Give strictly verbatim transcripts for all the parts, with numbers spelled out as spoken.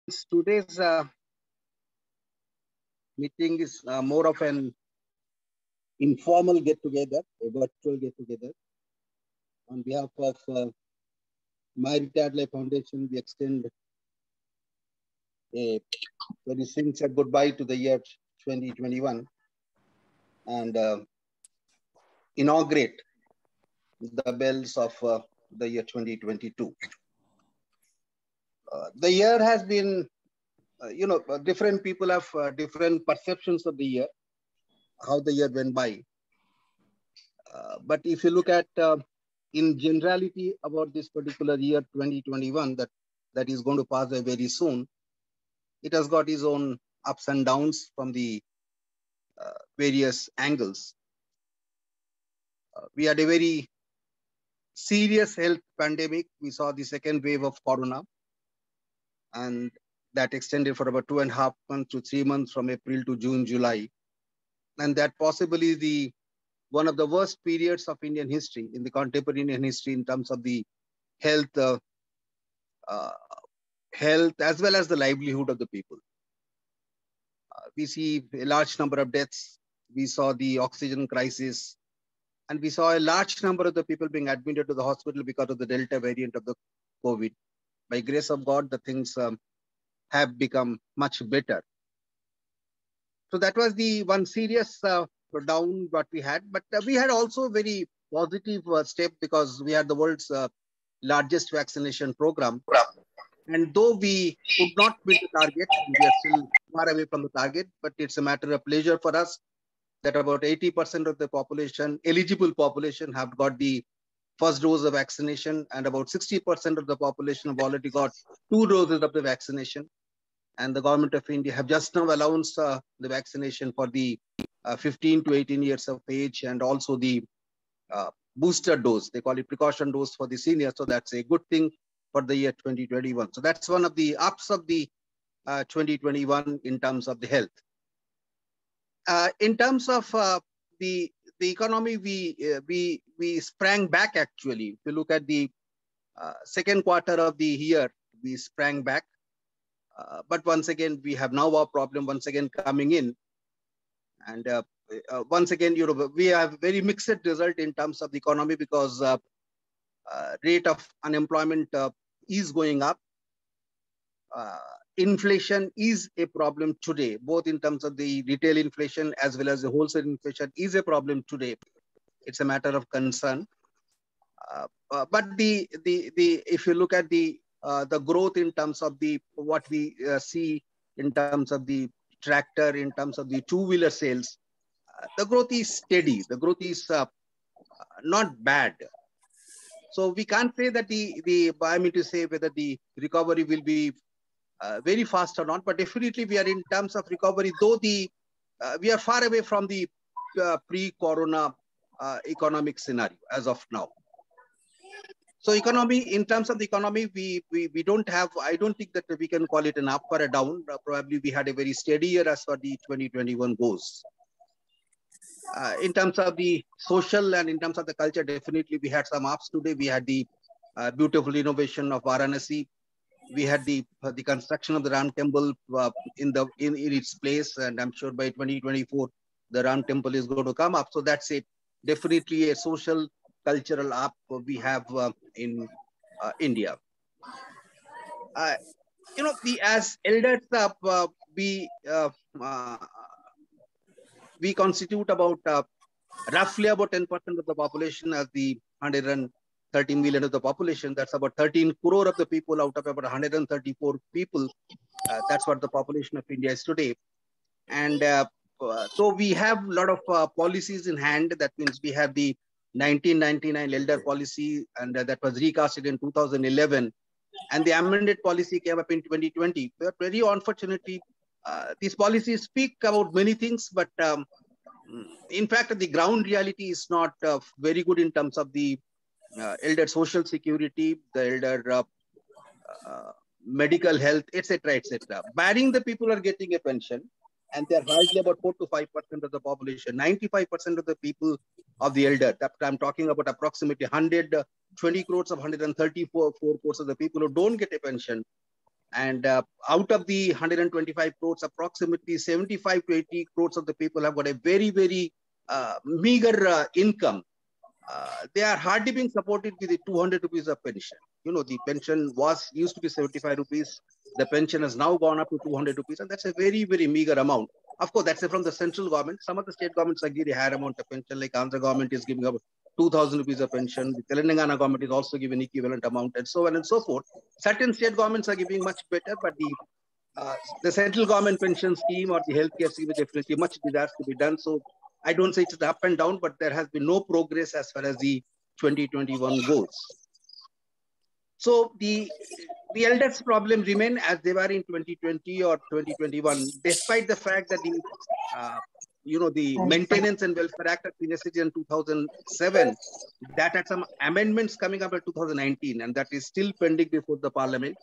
Today's uh, meeting is uh, more of an informal get-together, a virtual get-together. On behalf of uh, My Retired Life Foundation, we extend a very sincere goodbye to the year twenty twenty-one and uh, inaugurate the bells of uh, the year twenty twenty-two. Uh, the year has been, uh, you know, uh, different people have uh, different perceptions of the year, how the year went by. Uh, but if you look at uh, in generality about this particular year twenty twenty-one that that is going to pass away very soon, it has got its own ups and downs from the uh, various angles. Uh, we had a very serious health pandemic. We saw the second wave of corona, and that extended for about two and a half months to three months from April to June, July. And that possibly the one of the worst periods of Indian history, in the contemporary Indian history, in terms of the health, uh, uh, health as well as the livelihood of the people. Uh, we see a large number of deaths. We saw the oxygen crisis, and we saw a large number of the people being admitted to the hospital because of the Delta variant of the COVID. By grace of God, the things um, have become much better. So that was the one serious uh, down what we had, but uh, we had also very positive uh, step because we had the world's uh, largest vaccination program. And though we could not meet the target, we are still far away from the target, but it's a matter of pleasure for us that about eighty percent of the population, eligible population, have got the first dose of vaccination, and about sixty percent of the population have already got two doses of the vaccination. And the government of India have just now announced uh, the vaccination for the uh, fifteen to eighteen years of age, and also the uh, booster dose. They call it precaution dose for the seniors. So that's a good thing for the year twenty twenty-one. So that's one of the ups of the uh, twenty twenty-one in terms of the health. Uh, in terms of uh, the the economy, we uh, we we sprang back actually. If you look at the uh, second quarter of the year, we sprang back. Uh, but once again, we have now a problem once again coming in. And uh, uh, once again, you know, we have very mixed result in terms of the economy because uh, uh, rate of unemployment uh, is going up. Uh, inflation is a problem today, both in terms of the retail inflation as well as the wholesale inflation is a problem today. It's a matter of concern. Uh, uh, but the the the if you look at the uh, the growth in terms of the what we uh, see in terms of the tractor, in terms of the two-wheeler sales, uh, the growth is steady. The growth is uh, not bad. So we can't say that the the I mean to say whether the recovery will be uh, very fast or not. But definitely we are in terms of recovery, though the uh, we are far away from the uh, pre-corona uh, economic scenario as of now. So economy, in terms of the economy, we, we, we don't have, I don't think that we can call it an up or a down. Uh, probably we had a very steady year as far the twenty twenty-one goes. Uh, in terms of the social and in terms of the culture, definitely we had some ups today. We had the uh, beautiful innovation of Varanasi. We had the uh, the construction of the Ram Temple uh, in the in, in its place, and I'm sure by twenty twenty-four the Ram Temple is going to come up. So that's it. Definitely a social cultural up we have uh, in uh, India. Uh, you know, the as elders, uh, uh, we uh, uh, we constitute about uh, roughly about ten percent of the population as the one hundred thirteen million of the population. That's about thirteen crore of the people out of about one hundred thirty-four people. Uh, that's what the population of India is today. And uh, uh, though we have a lot of uh, policies in hand, that means we have the nineteen ninety-nine elder policy, and uh, that was recasted in two thousand eleven. And the amended policy came up in twenty twenty. But very unfortunately, uh, these policies speak about many things, but um, in fact, the ground reality is not uh, very good in terms of the uh, elder social security, the elder uh, uh, medical health, et cetera, et cetera. Barring the people are getting a pension, and they're hardly about four to five percent of the population. ninety-five percent of the people of the elder, that I'm talking about approximately one hundred twenty crores of one hundred thirty-four crores of the people who don't get a pension. And uh, out of the one hundred twenty-five crores, approximately seventy-five to eighty crores of the people have got a very, very uh, meager uh, income. Uh, they are hardly being supported with the two hundred rupees of pension. You know, the pension was used to be seventy-five rupees. The pension has now gone up to two hundred rupees, and that's a very, very meager amount. Of course, that's from the central government. Some of the state governments are giving a higher amount of pension, like Andhra government is giving up two thousand rupees of pension. The Telangana government is also giving equivalent amount, and so on and so forth. Certain state governments are giving much better, but the uh, the central government pension scheme or the healthcare scheme is definitely much deserves to be done. So I don't say it's up and down, but there has been no progress as far as the twenty twenty-one goes. So the the eldest problem remain as they were in twenty twenty or twenty twenty-one, despite the fact that the uh, you know the Maintenance and Welfare Act of Senior Citizen two thousand seven that had some amendments coming up in two thousand nineteen, and that is still pending before the Parliament.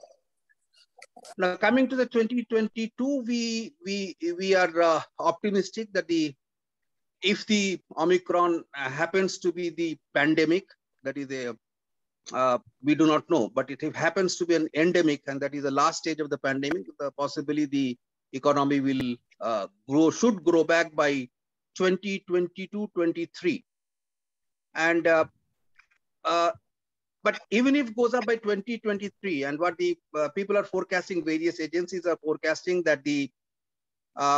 Now coming to the twenty twenty-two, we we we are uh, optimistic that the if the Omicron happens to be the pandemic, that is a Uh, we do not know, but it happens to be an endemic, and that is the last stage of the pandemic. Uh, possibly the economy will uh, grow, should grow back by twenty twenty-two twenty-three. And uh, uh, but even if it goes up by twenty twenty-three, and what the uh, people are forecasting, various agencies are forecasting that the uh,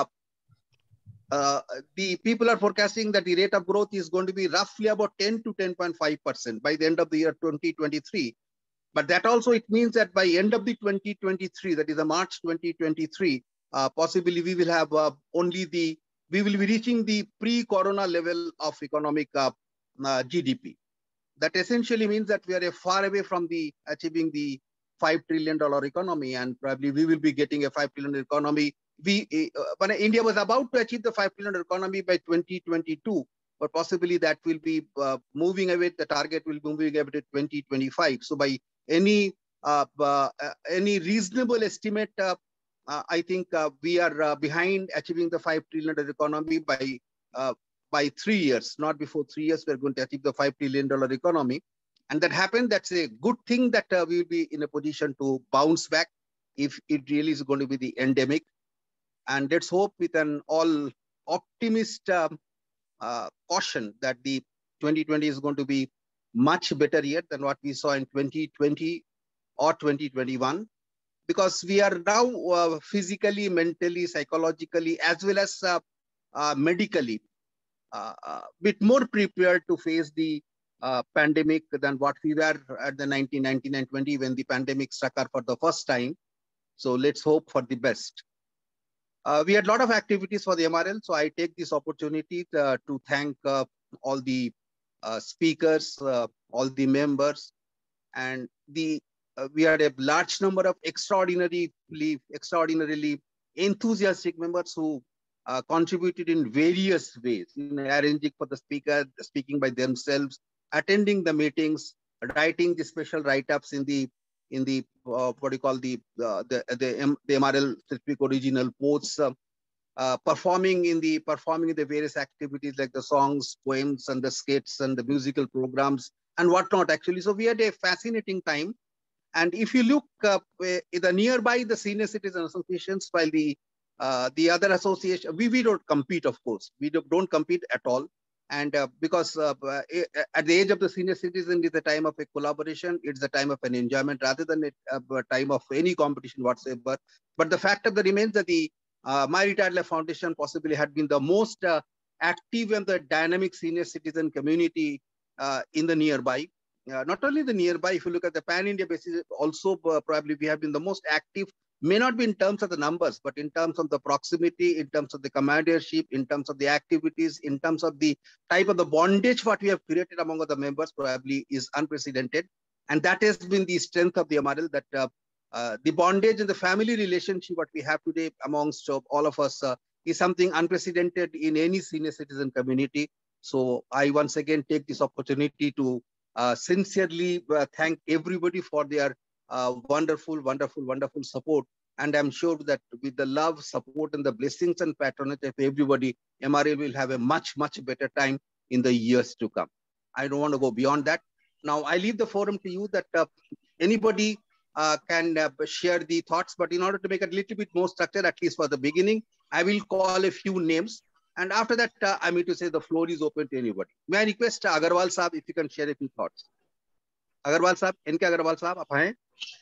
Uh, the people are forecasting that the rate of growth is going to be roughly about ten to ten point five percent by the end of the year twenty twenty-three. But that also, it means that by end of the twenty twenty-three, that is the March twenty twenty-three, uh, possibly we will have uh, only the, we will be reaching the pre-corona level of economic uh, uh, G D P. That essentially means that we are far away from the achieving the five trillion dollar economy, and probably we will be getting a five trillion dollar economy. We, uh, when India was about to achieve the five trillion dollar economy by twenty twenty-two, but possibly that will be uh, moving away, the target will be moving away to twenty twenty-five. So by any uh, uh, any reasonable estimate, uh, uh, I think uh, we are uh, behind achieving the five trillion dollar economy by uh, by three years, not before three years, we're going to achieve the five trillion dollar economy. And that happened, that's a good thing that uh, we will be in a position to bounce back if it really is going to be the endemic. And let's hope with an all optimist um, uh, caution that the twenty twenty is going to be much better year than what we saw in twenty twenty or twenty twenty-one, because we are now uh, physically, mentally, psychologically, as well as uh, uh, medically, a uh, uh, bit more prepared to face the uh, pandemic than what we were at the nineteen nineteen twenty when the pandemic struck us for the first time. So let's hope for the best. Uh, we had a lot of activities for the M R L, so I take this opportunity to, to thank uh, all the uh, speakers, uh, all the members, and the uh, we had a large number of extraordinarily, extraordinarily enthusiastic members who uh, contributed in various ways, in arranging for the speaker, speaking by themselves, attending the meetings, writing the special write-ups in the in the uh, what do you call the uh, the the, M the M R L specific original posts, uh, uh, performing in the performing in the various activities like the songs, poems, and the skits and the musical programs and whatnot. Actually, so we had a fascinating time. And if you look uh, the nearby the senior citizen associations, while the uh, the other association, we we don't compete, of course, we don't, don't compete at all. And uh, because uh, at the age of the senior citizen is the time of a collaboration, it's the time of an enjoyment rather than a, a time of any competition whatsoever. But the fact of the remains that the uh, My Retired Life Foundation possibly had been the most uh, active and the dynamic senior citizen community uh, in the nearby. Uh, not only the nearby, if you look at the pan-India basis, also uh, probably we have been the most active, may not be in terms of the numbers, but in terms of the proximity, in terms of the commandership, in terms of the activities, in terms of the type of the bondage what we have created among the members probably is unprecedented. And that has been the strength of the M R L, that uh, uh, the bondage and the family relationship what we have today amongst uh, all of us uh, is something unprecedented in any senior citizen community. So I once again take this opportunity to uh, sincerely uh, thank everybody for their Uh, wonderful, wonderful, wonderful support. And I'm sure that with the love, support, and the blessings and patronage of everybody, M R L will have a much, much better time in the years to come. I don't want to go beyond that. Now, I leave the forum to you that uh, anybody uh, can uh, share the thoughts. But in order to make it a little bit more structured, at least for the beginning, I will call a few names. And after that, uh, I mean to say the floor is open to anybody. May I request uh, Agarwal Saab if you can share a few thoughts. Agarwal Saab, N K Agarwal Saab, aap aaye?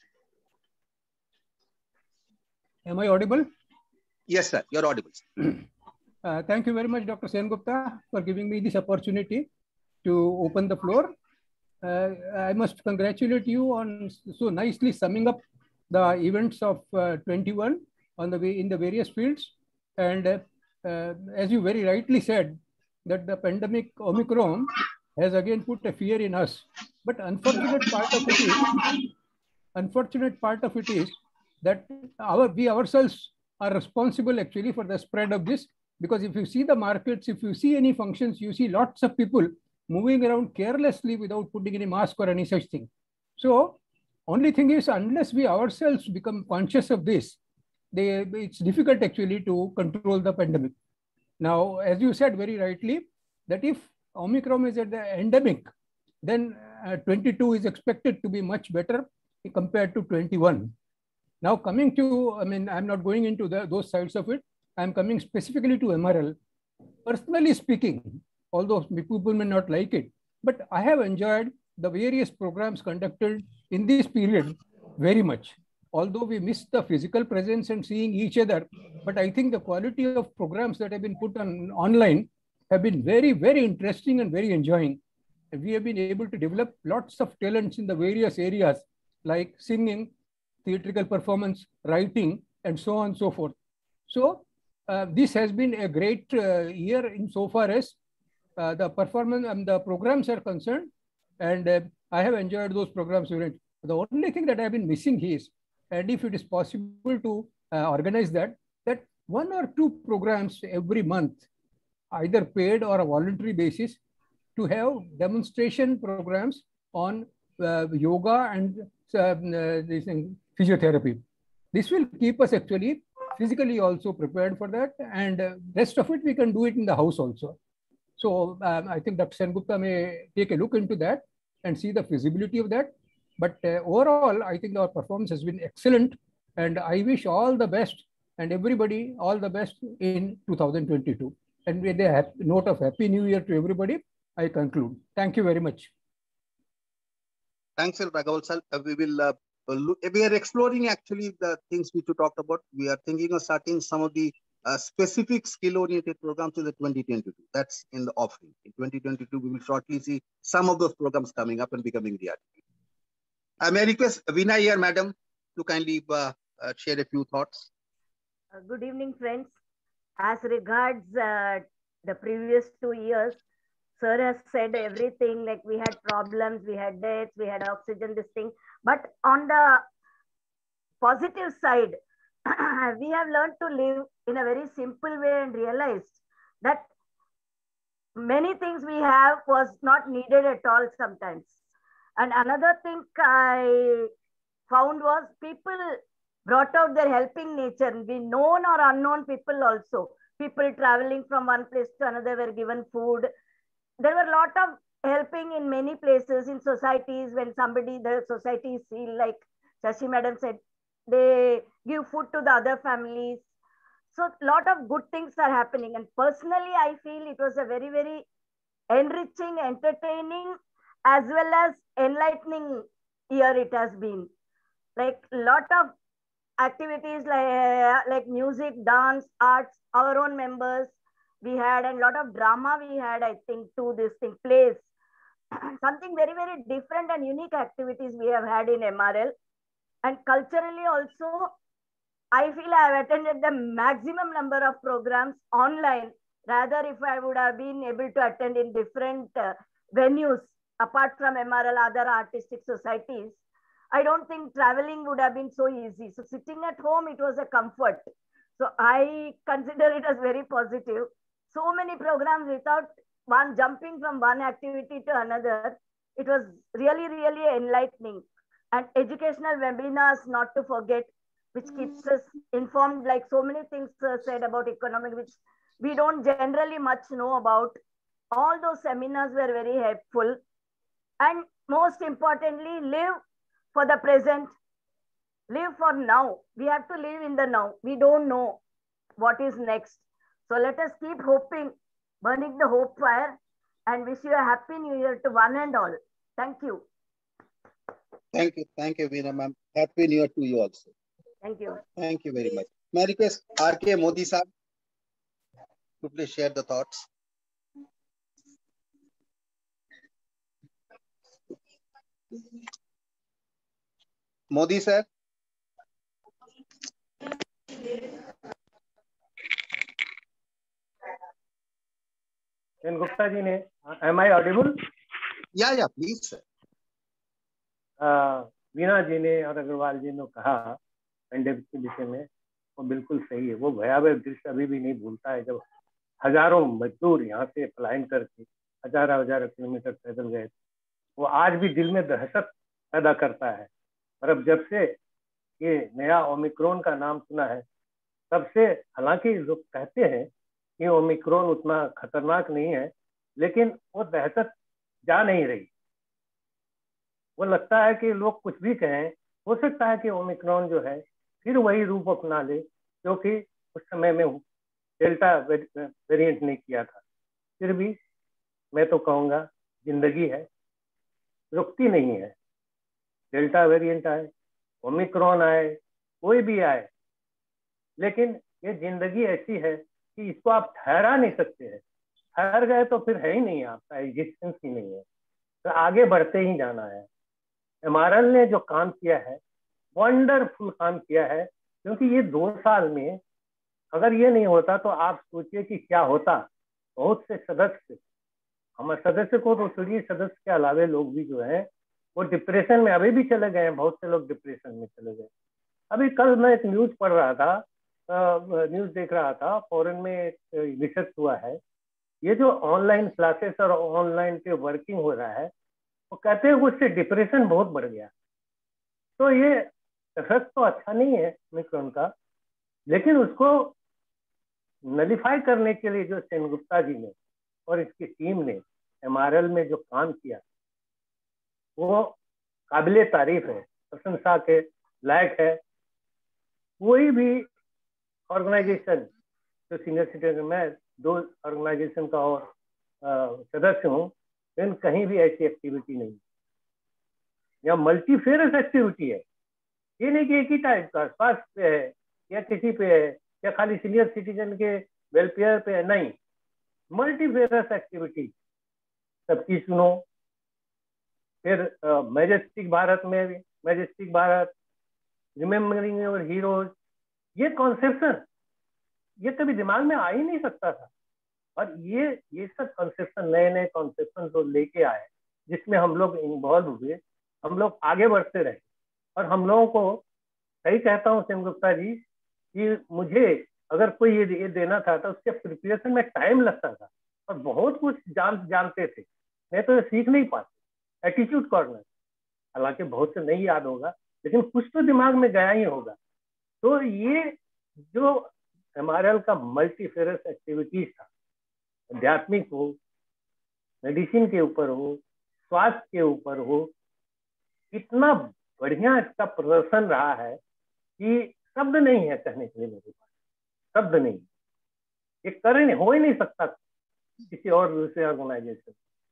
Am I audible? Yes, sir, you're audible. Uh, thank you very much, Doctor Sengupta, for giving me this opportunity to open the floor. Uh, I must congratulate you on so nicely summing up the events of uh, twenty-one on the way in the various fields. And uh, uh, as you very rightly said, that the pandemic Omicron has again put a fear in us. But unfortunate part of it is, unfortunate part of it is that our we ourselves are responsible actually for the spread of this. Because if you see the markets, if you see any functions, you see lots of people moving around carelessly without putting any mask or any such thing. So only thing is, unless we ourselves become conscious of this, they, it's difficult actually to control the pandemic. Now, as you said very rightly, that if Omicron is at the endemic, then uh, twenty-two is expected to be much better compared to twenty-one. Now coming to, I mean, I'm not going into the, those sides of it. I'm coming specifically to M R L. Personally speaking, although people may not like it, but I have enjoyed the various programs conducted in this period very much. Although we missed the physical presence and seeing each other, but I think the quality of programs that have been put on online have been very, very interesting and very enjoying. And we have been able to develop lots of talents in the various areas like singing, theatrical performance, writing, and so on and so forth. So uh, this has been a great uh, year insofar as uh, the performance and the programs are concerned, and uh, I have enjoyed those programs. The only thing that I have been missing is, and if it is possible to uh, organize that, that one or two programs every month, either paid or a voluntary basis, to have demonstration programs on uh, yoga and uh, this thing, physiotherapy. This will keep us actually physically also prepared for that, and uh, rest of it we can do it in the house also. So um, I think Doctor Sengupta may take a look into that and see the feasibility of that. But uh, overall, I think our performance has been excellent, and I wish all the best and everybody all the best in two thousand twenty-two. And with a note of Happy New Year to everybody, I conclude. Thank you very much. Thanks, Agarwal sir. Uh, we will uh, look. We are exploring actually the things which you talked about. We are thinking of starting some of the uh, specific skill-oriented programs in the twenty twenty-two. That's in the offering. In twenty twenty-two, we will shortly see some of those programs coming up and becoming reality. I may request Veena here, madam, to kindly uh, uh, share a few thoughts. Uh, good evening, friends. As regards uh, the previous two years, sir has said everything, like we had problems, we had deaths, we had oxygen, this thing. But on the positive side, we have learned to live in a very simple way and realized that many things we have was not needed at all sometimes. And another thing I found was people brought out their helping nature. We known or unknown people also. People traveling from one place to another were given food. There were a lot of helping in many places in societies. When somebody, the societies feel like Shashi madam said, they give food to the other families. So a lot of good things are happening. And personally, I feel it was a very, very enriching, entertaining, as well as enlightening year it has been. Like a lot of activities like, uh, like music, dance, arts, our own members we had, and a lot of drama we had, I think, to this thing, plays. Something very, very different and unique activities we have had in M R L. And culturally also, I feel I have attended the maximum number of programs online. Rather, if I would have been able to attend in different uh, venues, apart from M R L, other artistic societies, I don't think traveling would have been so easy. So sitting at home, it was a comfort. So I consider it as very positive. So many programs without one jumping from one activity to another. It was really, really enlightening. And educational webinars, not to forget, which keeps us informed, like so many things uh, said about economic, which we don't generally much know about. All those seminars were very helpful. And most importantly, live for the present, live for now. We have to live in the now. We don't know what is next. So let us keep hoping, burning the hope fire, and wish you a happy new year to one and all. Thank you. Thank you. Thank you, Veena ma'am. Happy New Year to you also. Thank you. Thank you very much. May I request R K Modi sir to please share the thoughts. Modi sir. Sen Gupta ji ने, am I audible? Yeah, yeah, please sir. वीणा जी ने और अग्रवाल जी ने कहा pandemic के विषय में, वो बिल्कुल सही है। वो भयावह दृश्य अभी भी नहीं भूलता है जब हजारों मजदूर यहाँ से पलायन करके हजार हजार किलोमीटर पैदल गए। वो आज भी दिल में दहशत पैदा करता है। और अब जब से ये नया ओमिक्रॉन का नाम सुना है तब से, हालांकि लोग कहते हैं कि ओमिक्रॉन उतना खतरनाक नहीं है, लेकिन वो दहशत जा नहीं रही। वो लगता है कि लोग कुछ भी कहें, हो सकता है कि ओमिक्रॉन जो है फिर वही रूप अपना ले क्योंकि उस समय में डेल्टा वेरिएंट नहीं किया था। फिर भी मैं तो कहूँगा जिंदगी है, रुकती नहीं है। डेल्टा वेरिएंट आए, ओमिक्रॉन आए, कोई भी आए, लेकिन ये जिंदगी ऐसी है कि इसको आप ठहरा नहीं सकते हैं। ठहर गए तो फिर है ही नहीं, आपका एग्जिस्टेंस ही नहीं है। तो आगे बढ़ते ही जाना है। एमआरएल ने जो काम किया है, वंडरफुल काम किया है, क्योंकि ये दो साल में अगर ये नहीं होता तो आप सोचिए कि क्या होता। बहुत से सदस्य, हमारे सदस्य को तो छोड़िए, सदस्य के अलावे लोग भी जो है वो डिप्रेशन में अभी भी चले गए हैं। बहुत से लोग डिप्रेशन में चले गए। अभी कल मैं एक न्यूज पढ़ रहा था, न्यूज देख रहा था, फॉरेन में एक रिसर्च हुआ है, ये जो ऑनलाइन क्लासेस और ऑनलाइन पे वर्किंग हो रहा है, वो कहते हैं उससे डिप्रेशन बहुत बढ़ गया। तो ये इफेक्ट तो अच्छा नहीं है ओमिक्रॉन का, लेकिन उसको नलिफाई करने के लिए जो सेन गुप्ता जी ने और इसकी टीम ने एमआरएल में जो काम किया वो काबिले तारीफ है, प्रशंसा के लायक है। कोई भी ऑर्गेनाइजेशन जो सीनियर सिटीजन, मैं दो ऑर्गेनाइजेशन का और सदस्य हूँ, लेकिन कहीं भी ऐसी एक्टिविटी नहीं। या मल्टीफेरस एक्टिविटी है, ये नहीं कि एक ही टाइप का स्वास्थ्य पे है या किसी पे है या खाली सीनियर सिटीजन के वेलफेयर पे है, नहीं। मल्टीफेरस एक्टिविटी, सबकी सुनो। फिर मैजेस्टिक भारत में भी, majestic Bharat, remembering your heroes, ये कॉन्सेप्शन ये कभी दिमाग में आ ही नहीं सकता था। और ये ये सब कॉन्सेप्शन, नए नए कॉन्सेप्शन तो लेके आए, जिसमें हम लोग इन्वॉल्व हुए, हम लोग आगे बढ़ते रहे। और हम लोगों को, सही कहता हूँ सेन गुप्ता जी, कि मुझे अगर कोई ये, ये देना था तो उसके प्रिपरेशन में टाइम लगता था और बहुत कुछ जान जानते थे, नहीं तो सीख नहीं पाते। एटीट्यूड कॉर्नर, हालांकि बहुत से नहीं याद होगा, लेकिन कुछ तो दिमाग में गया ही होगा। तो ये जो एमआरएल का मल्टीफेरस एक्टिविटीज था, आध्यात्मिक हो, मेडिसिन के ऊपर हो, स्वास्थ्य के ऊपर हो, इतना बढ़िया इसका प्रदर्शन रहा है कि शब्द नहीं है कहने के लिए मेरे पास, शब्द नहीं। ये कर ही नहीं, हो ही नहीं सकता किसी और दूसरे ऑर्गेनाइजेशन।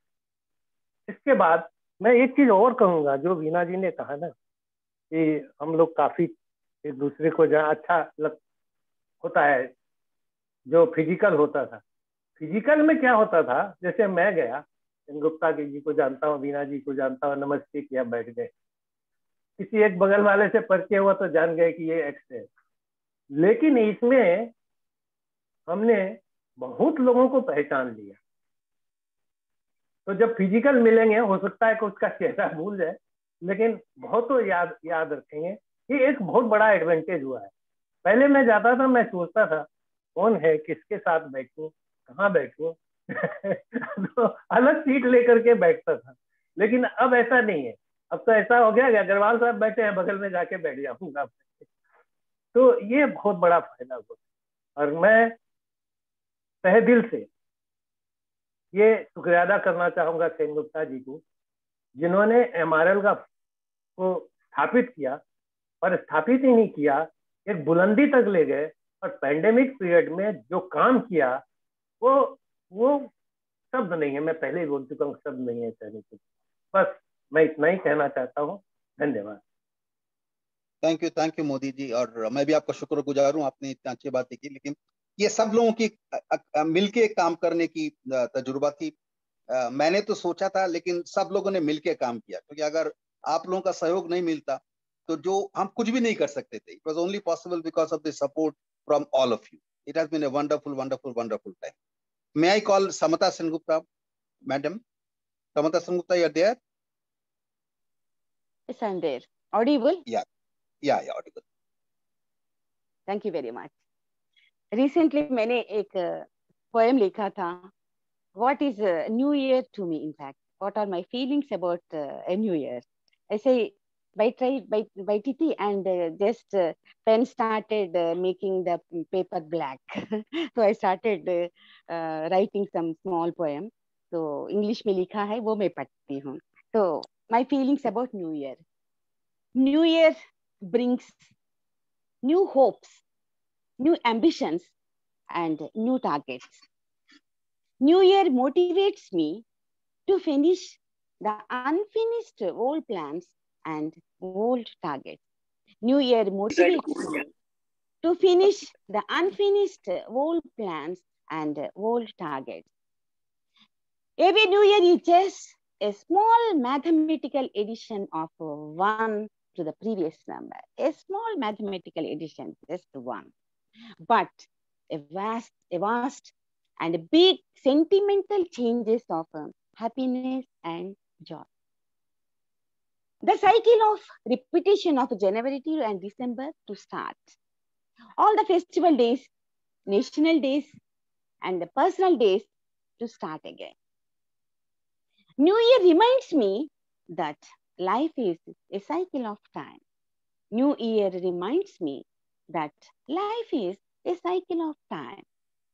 इसके बाद मैं एक चीज और कहूंगा, जो वीणा जी ने कहा ना कि हम लोग काफी एक दूसरे को जहाँ अच्छा लग होता है, जो फिजिकल होता था। फिजिकल में क्या होता था, जैसे मैं गया, गुप्ता जी को जानता हूँ, वीणा जी को जानता हूँ, नमस्ते किया, बैठ गए। किसी एक बगल वाले से परिचय हुआ तो जान गए कि ये एक्स है। लेकिन इसमें हमने बहुत लोगों को पहचान लिया। तो जब फिजिकल मिलेंगे, हो सकता है कि उसका चेहरा भूल जाए, लेकिन बहुत तो याद याद रखेंगे। ये एक बहुत बड़ा एडवांटेज हुआ है। पहले मैं जाता था, मैं सोचता था कौन है, किसके साथ बैठूं, कहाँ बैठूं तो अलग सीट लेकर के बैठता था। लेकिन अब ऐसा नहीं है। अब तो ऐसा हो गया कि अग्रवाल साहब बैठे हैं, बगल में जाके बैठ जाऊंगा। तो ये बहुत बड़ा फायदा हुआ। और मैं तहे दिल से ये शुक्रिया अदा करना चाहूंगा सेन गुप्ता जी को, जिन्होंने एमआरएल का को स्थापित किया पर स्थापित ही नहीं किया, एक बुलंदी तक ले गए। और पैंडेमिक पीरियड में जो काम किया वो वो शब्द नहीं है, मैं पहले ही बोल चुका हूँ, शब्द नहीं है कहने के। बस मैं इतना ही कहना चाहता हूँ। धन्यवाद। Thank you, thank you Modi ji. और मैं भी आपका शुक्रगुजार हूँ, आपने इतनी अच्छी बातें की। लेकिन ये सब लोगों की मिलके काम करने की तजुर्बा थी। आ, मैंने तो सोचा था, लेकिन सब लोगों ने मिलके काम किया, क्योंकि अगर आप लोगों का सहयोग नहीं मिलता तो जो हम कुछ भी नहीं कर सकते थे। It was only possible because of the support from all of you. It has been a wonderful wonderful wonderful time. May I call Samta Sengupta madam? Samta Sengupta, you are there? Yes, I'm there. Audible? Yeah, yeah, yeah, audible. Thank you very much. Recently मैंने एक poem लिखा था. What is a new year to me? In fact, what are my feelings about uh, a new year? I say by try by by T T and uh, just uh, pen started uh, making the paper black. So I started uh, uh, writing some small poem. So English में लिखा है, वो मैं पढ़ती हूँ. So my feelings about New Year. New Year brings new hopes, new ambitions, and new targets. New Year motivates me to finish the unfinished old plans and old targets. New Year motivates me to finish the unfinished old plans and old targets. Every New Year is just a small mathematical addition of one to the previous number. A small mathematical addition, just one. But a vast, a vast and big sentimental changes of um, happiness and joy. The cycle of repetition of January and December to start. All the festival days, national days, and the personal days to start again. New Year reminds me that life is a cycle of time. New Year reminds me that life is a cycle of time.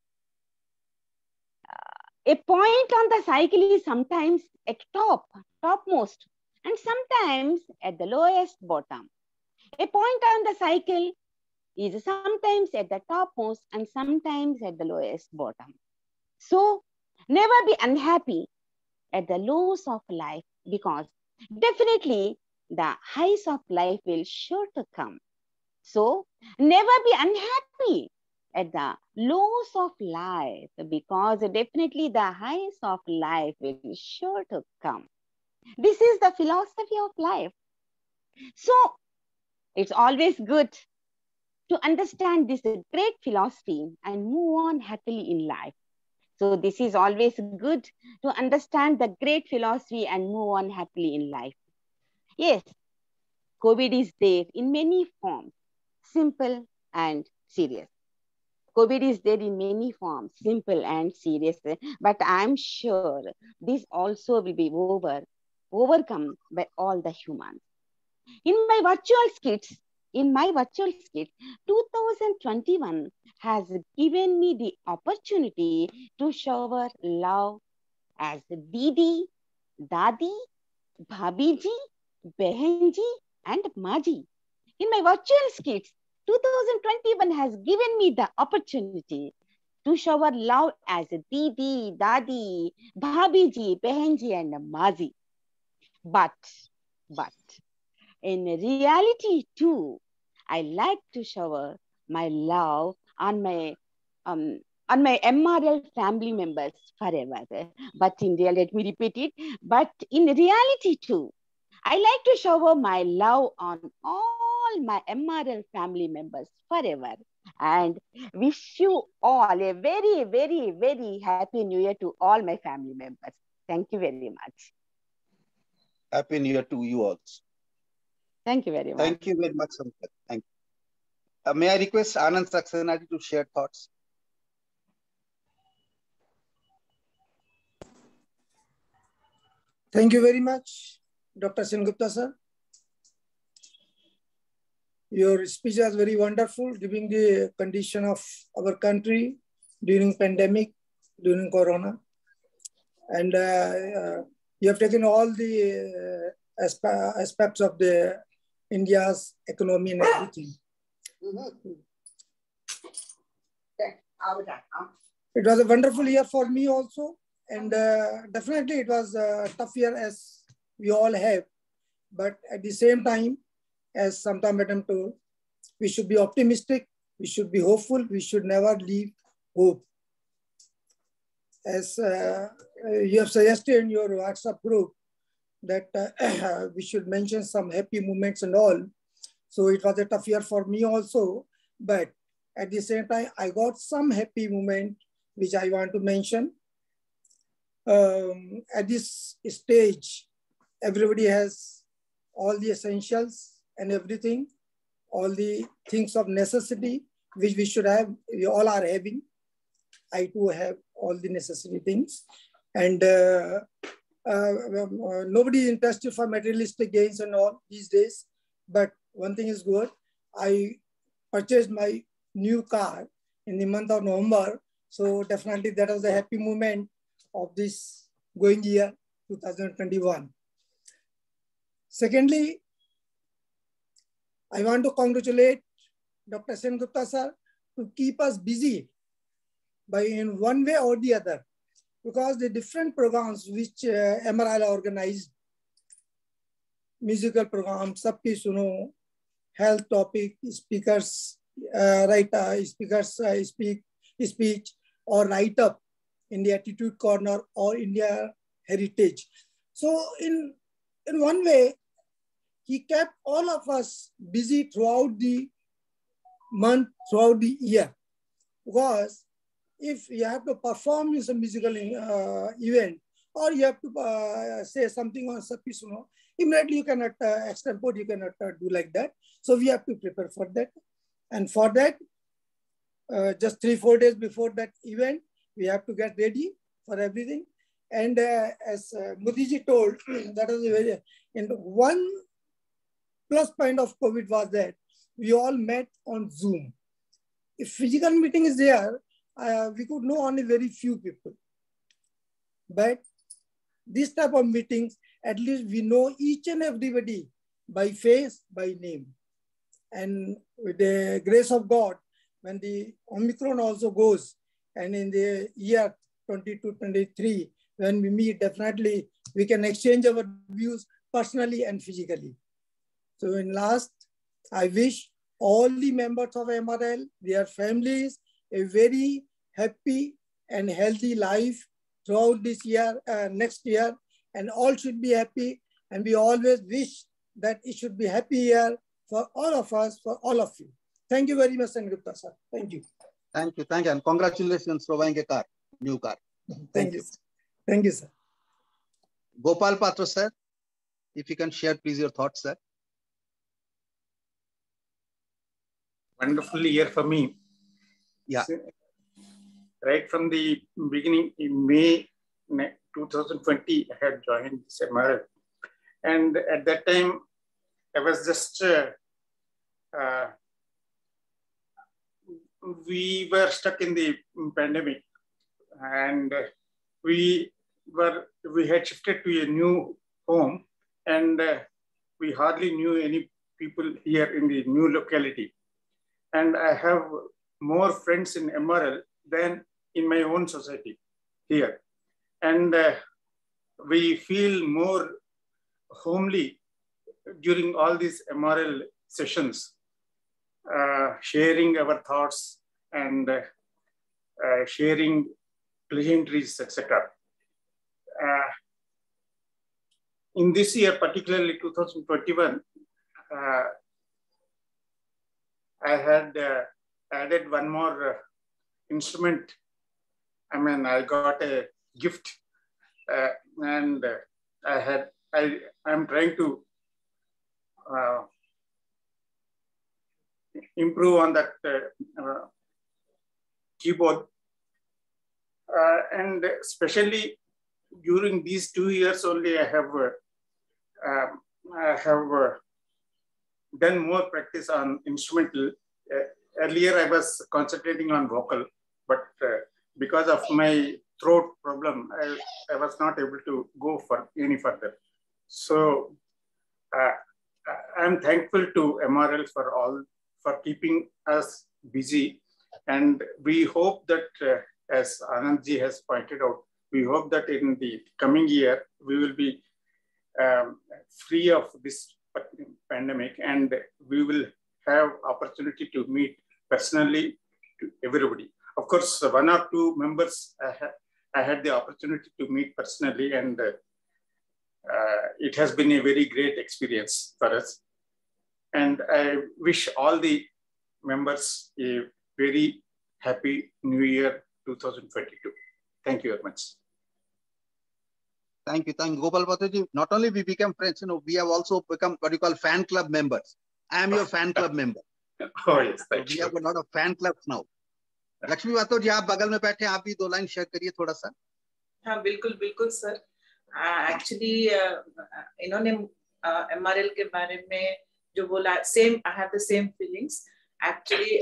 Uh, a point on the cycle is sometimes at top, topmost, and sometimes at the lowest bottom. A point on the cycle is sometimes at the topmost and sometimes at the lowest bottom. So never be unhappy at the lows of life, because definitely the highs of life will sure to come. So never be unhappy at the lows of life, because definitely the highs of life will sure to come. This is the philosophy of life. So it's always good to understand this great philosophy and move on happily in life. So this is always good to understand the great philosophy and move on happily in life. Yes, COVID is there in many forms, simple and serious. COVID is there in many forms, simple and serious. But I'm sure this also will be over, overcome by all the humans. In my virtual skits, in my virtual skit, two thousand twenty-one has given me the opportunity to shower love as Didi, Dadi, Bhabiji, Behenji, and Maji. In my virtual skits, two thousand twenty-one has given me the opportunity to shower love as Didi, Dadi, Bhabiji, Behenji, and Maji. But, but, in reality too, I like to shower my love on my um, on my M R L family members forever. But in real, let me repeat it. But in reality too, I like to shower my love on all my M R L family members forever. And wish you all a very, very, very happy New Year to all my family members. Thank you very much. Happy New Year to you also. Thank you very much. Thank you very much, Samita. Thank you. Uh, may I request Anand Saxena to share thoughts? Thank you very much, Doctor Sengupta sir. Your speech was very wonderful, giving the condition of our country during pandemic, during Corona. And uh, uh, you have taken all the uh, aspe aspects of the India's economy and everything. It was a wonderful year for me also. And uh, definitely it was a tough year as we all have. But at the same time, as Samta Madam told, we should be optimistic, we should be hopeful, we should never leave hope. As uh, you have suggested in your WhatsApp group that uh, we should mention some happy moments and all. So it was a tough year for me also, but at the same time, I got some happy moment which I want to mention. Um, at this stage, everybody has all the essentials and everything, all the things of necessity, which we should have, we all are having. I too have all the necessary things. And uh, uh, uh, nobody is interested for materialistic gains and all these days. But one thing is good, I purchased my new car in the month of November. So definitely that was a happy moment of this going year, two thousand twenty-one. Secondly, I want to congratulate Doctor Sengupta sir to keep us busy by in one way or the other, because the different programs which uh, M R I organized, musical programs, Sabki Suno, health topic, speakers, uh, write, uh, speakers uh, speak, speech, or write up in the Attitude Corner or India Heritage. So in, in one way, he kept all of us busy throughout the month, throughout the year. Because if you have to perform in some musical uh, event, or you have to uh, say something on Sabki Suno, immediately you cannot uh, extempore, you cannot uh, do like that. So we have to prepare for that. And for that, uh, just three, four days before that event, we have to get ready for everything. And uh, as uh, Mudiji told, that was a very, and one plus point of COVID was that we all met on Zoom. If physical meeting is there, uh, we could know only very few people. But this type of meetings, at least we know each and everybody by face, by name. And with the grace of God, when the Omicron also goes, and in the year twenty-two twenty-three, when we meet, definitely we can exchange our views personally and physically. So in last, I wish all the members of M R L, their families, a very happy and healthy life throughout this year, uh, next year, and all should be happy. And we always wish that it should be happy year for all of us, for all of you. Thank you very much, Sengupta sir. Thank you. Thank you. Thank you. And congratulations for buying a car, new car. Thank, Thank you. you. Thank you, sir. Gopal Patra, sir, if you can share, please, your thoughts, sir. Wonderful year for me. Yeah. Right from the beginning, in May two thousand twenty, I had joined this M R L. And at that time, I was just, uh, uh, we were stuck in the pandemic, and we were, we had shifted to a new home, and uh, we hardly knew any people here in the new locality. And I have more friends in M R L than in my own society here. And uh, we feel more homely during all these M R L sessions, uh, sharing our thoughts and uh, uh, sharing pleasantries, et cetera. Uh, in this year, particularly two thousand twenty-one, uh, I had uh, added one more uh, instrument. I mean, I got a gift, uh, and uh, I had, I, I'm trying to uh, improve on that uh, uh, keyboard. Uh, and especially during these two years only, I have, uh, uh, I have uh, done more practice on instrumental. Uh, earlier, I was concentrating on vocal, but uh, because of my throat problem, I, I was not able to go for any further. So uh, I'm thankful to M R L for all, for keeping us busy. And we hope that, uh, as Anandji has pointed out, we hope that in the coming year, we will be um, free of this pandemic, and we will have opportunity to meet personally to everybody. Of course, one or two members I, ha I had the opportunity to meet personally, and uh, uh, it has been a very great experience for us. And I wish all the members a very happy New Year two thousand twenty-two. Thank you very much. Thank you. Thank you, Gopal Patraji. Not only we become friends, you know, we have also become what you call fan club members. I am your fan club member. Oh, yes, thank so you. We have a lot of fan clubs now. Lakshmi बातो जी, आप बगल में बैठे हैं, आप भी दो line share करिए थोड़ा सा. हाँ बिल्कुल बिल्कुल सर. एक्चुअली इन्होंने एम आर एल के बारे में जो बोला, same I have the same feelings. Actually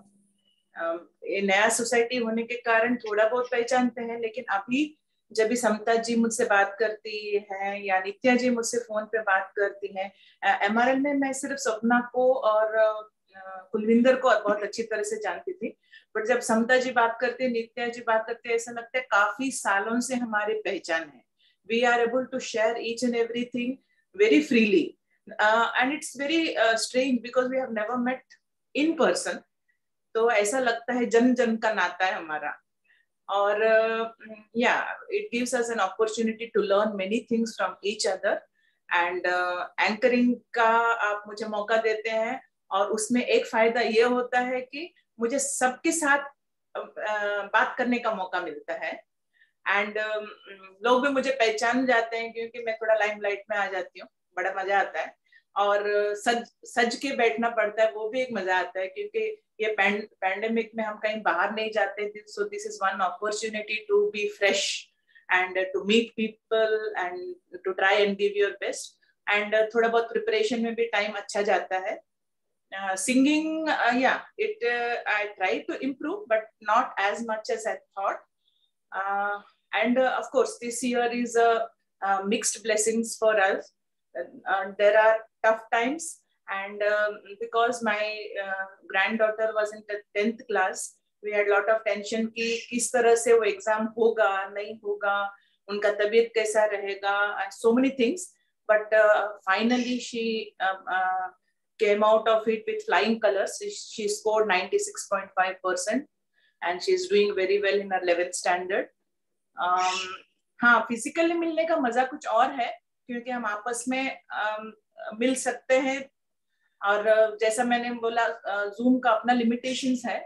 ये नया सोसाइटी होने के कारण थोड़ा बहुत पहचानते हैं, लेकिन अभी जब भी समता जी मुझसे बात करती है या नित्या जी मुझसे फोन पे बात करती हैं, एम आर एल में मैं सिर्फ सपना को और कुलविंदर को बहुत अच्छी तरह से जानती थी, बट जब समता जी बात करते हैं, नित्या जी बात करते हैं, ऐसा लगता है काफी सालों से हमारी पहचान है. We are able to share each and everything very freely, and it's very strange because we have never met in person. तो ऐसा लगता है जन जन का नाता है हमारा. और या it gives us an opportunity to learn many things from each other. And anchoring का आप मुझे मौका देते हैं, और उसमें एक फायदा ये होता है कि मुझे सबके साथ बात करने का मौका मिलता है. एंड लोग भी मुझे पहचान जाते हैं क्योंकि मैं थोड़ा लाइमलाइट में आ जाती हूँ. बड़ा मजा आता है. और सज सज के बैठना पड़ता है, वो भी एक मजा आता है, क्योंकि ये पैंडेमिक में हम कहीं बाहर नहीं जाते. So this is one opportunity to be fresh and to meet people and to try and give your best. And थोड़ा बहुत प्रिपरेशन में भी टाइम अच्छा जाता है. Uh, singing, uh, yeah, it uh, I tried to improve, but not as much as I thought. Uh, and uh, of course, this year is a uh, uh, mixed blessings for us. Uh, there are tough times, and um, because my uh, granddaughter was in the tenth class, we had a lot of tension कि किस तरह से वो exam होगा नहीं होगा, उनका तबीयत कैसा रहेगा, and so many things. But uh, finally, she um, uh, came out of it with flying colors. She, she scored ninety-six point five percent, and she's doing very well in her eleventh standard. Um, हाँ, physically मिलने का मजा कुछ और है, क्योंकि हम आपस में um, मिल सकते हैं. और जैसा मैंने बोला, Zoom का अपना limitations है.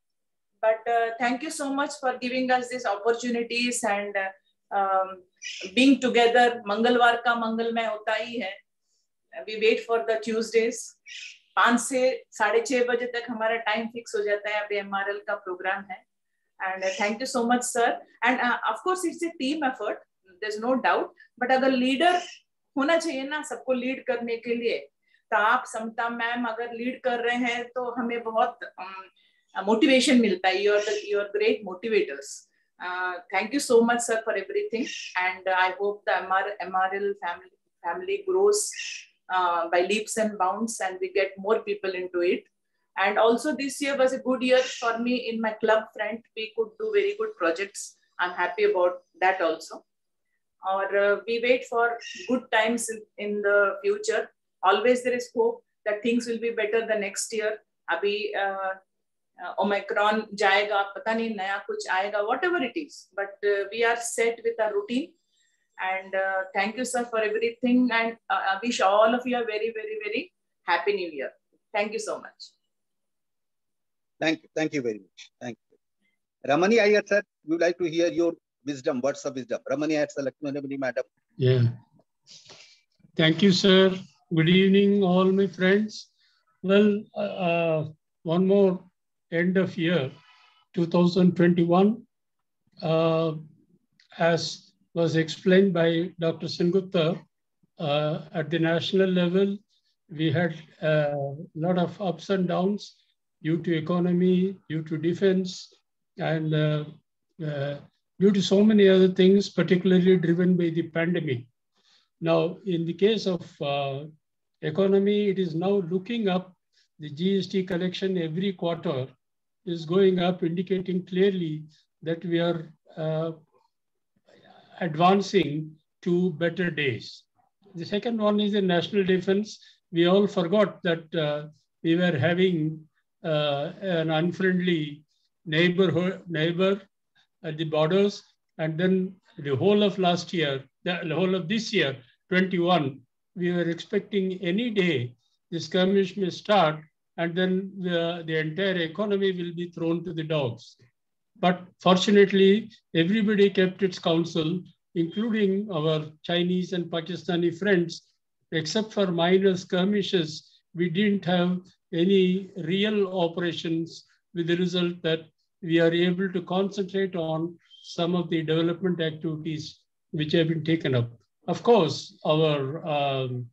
But uh, thank you so much for giving us these opportunities and uh, um, being together. मंगलवार का मंगलमय होता ही है. We wait for the Tuesdays. पाँच से साढ़े छह बजे तक हमारा टाइम फिक्स हो जाता है. अभी एम आर एल का प्रोग्राम है. And thank you so much, sir. And uh, of course, it's a team effort. There's no doubt. But अगर लीडर होना चाहिए ना सबको लीड करने के लिए, तो आप समता मैम अगर लीड कर रहे हैं तो हमें बहुत मोटिवेशन um, मिलता है. You are the you are great motivators. Uh, thank you so much, sir, for everything. And uh, I hope the M R L family family grows Uh, by leaps and bounds, and we get more people into it. And also this year was a good year for me in my club front. We could do very good projects. I'm happy about that also. Or uh, we wait for good times in, in the future. Always there is hope that things will be better the next year. Abhi uh, uh, Omicron jayega, pata nahi naya kuch aayega, whatever it is. But uh, we are set with our routine. And uh, thank you, sir, for everything. And uh, I wish all of you a very, very, very happy New Year. Thank you so much. Thank you. Thank you very much. Thank you. Ramani Iyer, sir, we would like to hear your wisdom, words of wisdom. Ramani Iyer, sir, Lakshmi madam. Yeah. Thank you, sir. Good evening, all my friends. Well, uh, one more end of year, two thousand twenty-one, uh, as was explained by Doctor Sengupta, uh, at the national level, we had a lot of ups and downs due to economy, due to defense, and uh, uh, due to so many other things, particularly driven by the pandemic. Now, in the case of uh, economy, it is now looking up. The G S T collection every quarter is going up, indicating clearly that we are uh, advancing to better days. The second one is the national defense. We all forgot that uh, we were having uh, an unfriendly neighborhood, neighbor at the borders, and then the whole of last year, the whole of this year, twenty-one, we were expecting any day the skirmish may start, and then the, the entire economy will be thrown to the dogs. But fortunately, everybody kept its counsel, including our Chinese and Pakistani friends. Except for minor skirmishes, we didn't have any real operations, with the result that we are able to concentrate on some of the development activities which have been taken up. Of course, our um,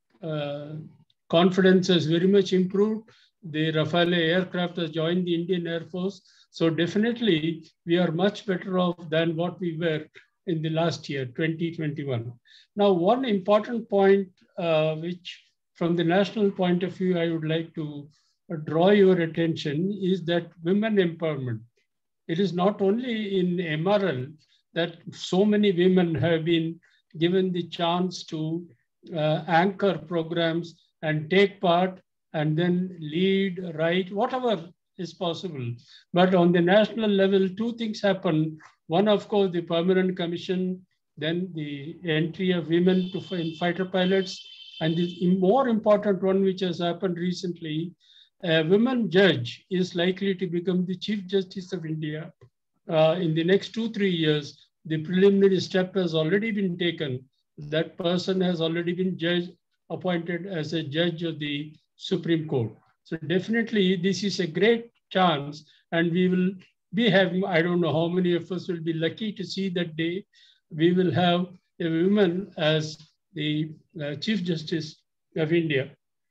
uh, confidence has very much improved. The Rafale aircraft has joined the Indian Air Force. So definitely, we are much better off than what we were in the last year, twenty twenty-one. Now, one important point, uh, which from the national point of view, I would like to uh, draw your attention is that women empowerment. It is not only in M R L that so many women have been given the chance to uh, anchor programs and take part and then lead, write, whatever is possible. But on the national level, two things happen. One, of course, the permanent commission, then the entry of women to in fighter pilots, and the more important one, which has happened recently, a women judge is likely to become the Chief Justice of India. Uh, in the next two, three years, the preliminary step has already been taken. That person has already been judge, appointed as a judge of the Supreme Court. So definitely this is a great chance, and we will be having, I don't know how many of us will be lucky to see that day. We will have a woman as the uh, Chief Justice of India.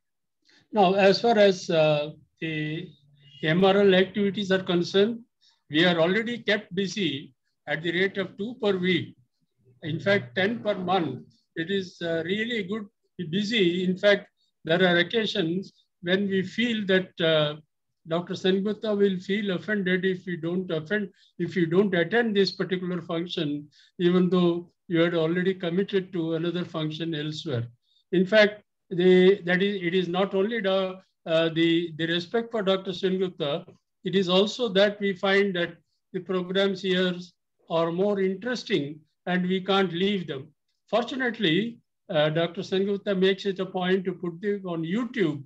Now, as far as uh, the M R L activities are concerned, we are already kept busy at the rate of two per week. In fact, ten per month. It is uh, really good, busy. In fact, there are occasions when we feel that uh, Doctor Sengupta will feel offended if you don't offend, if you don't attend this particular function, even though you had already committed to another function elsewhere. In fact, the, that is, it is not only the, uh, the, the respect for Doctor Sengupta, it is also that we find that the programs here are more interesting and we can't leave them. Fortunately, uh, Doctor Sengupta makes it a point to put them on YouTube.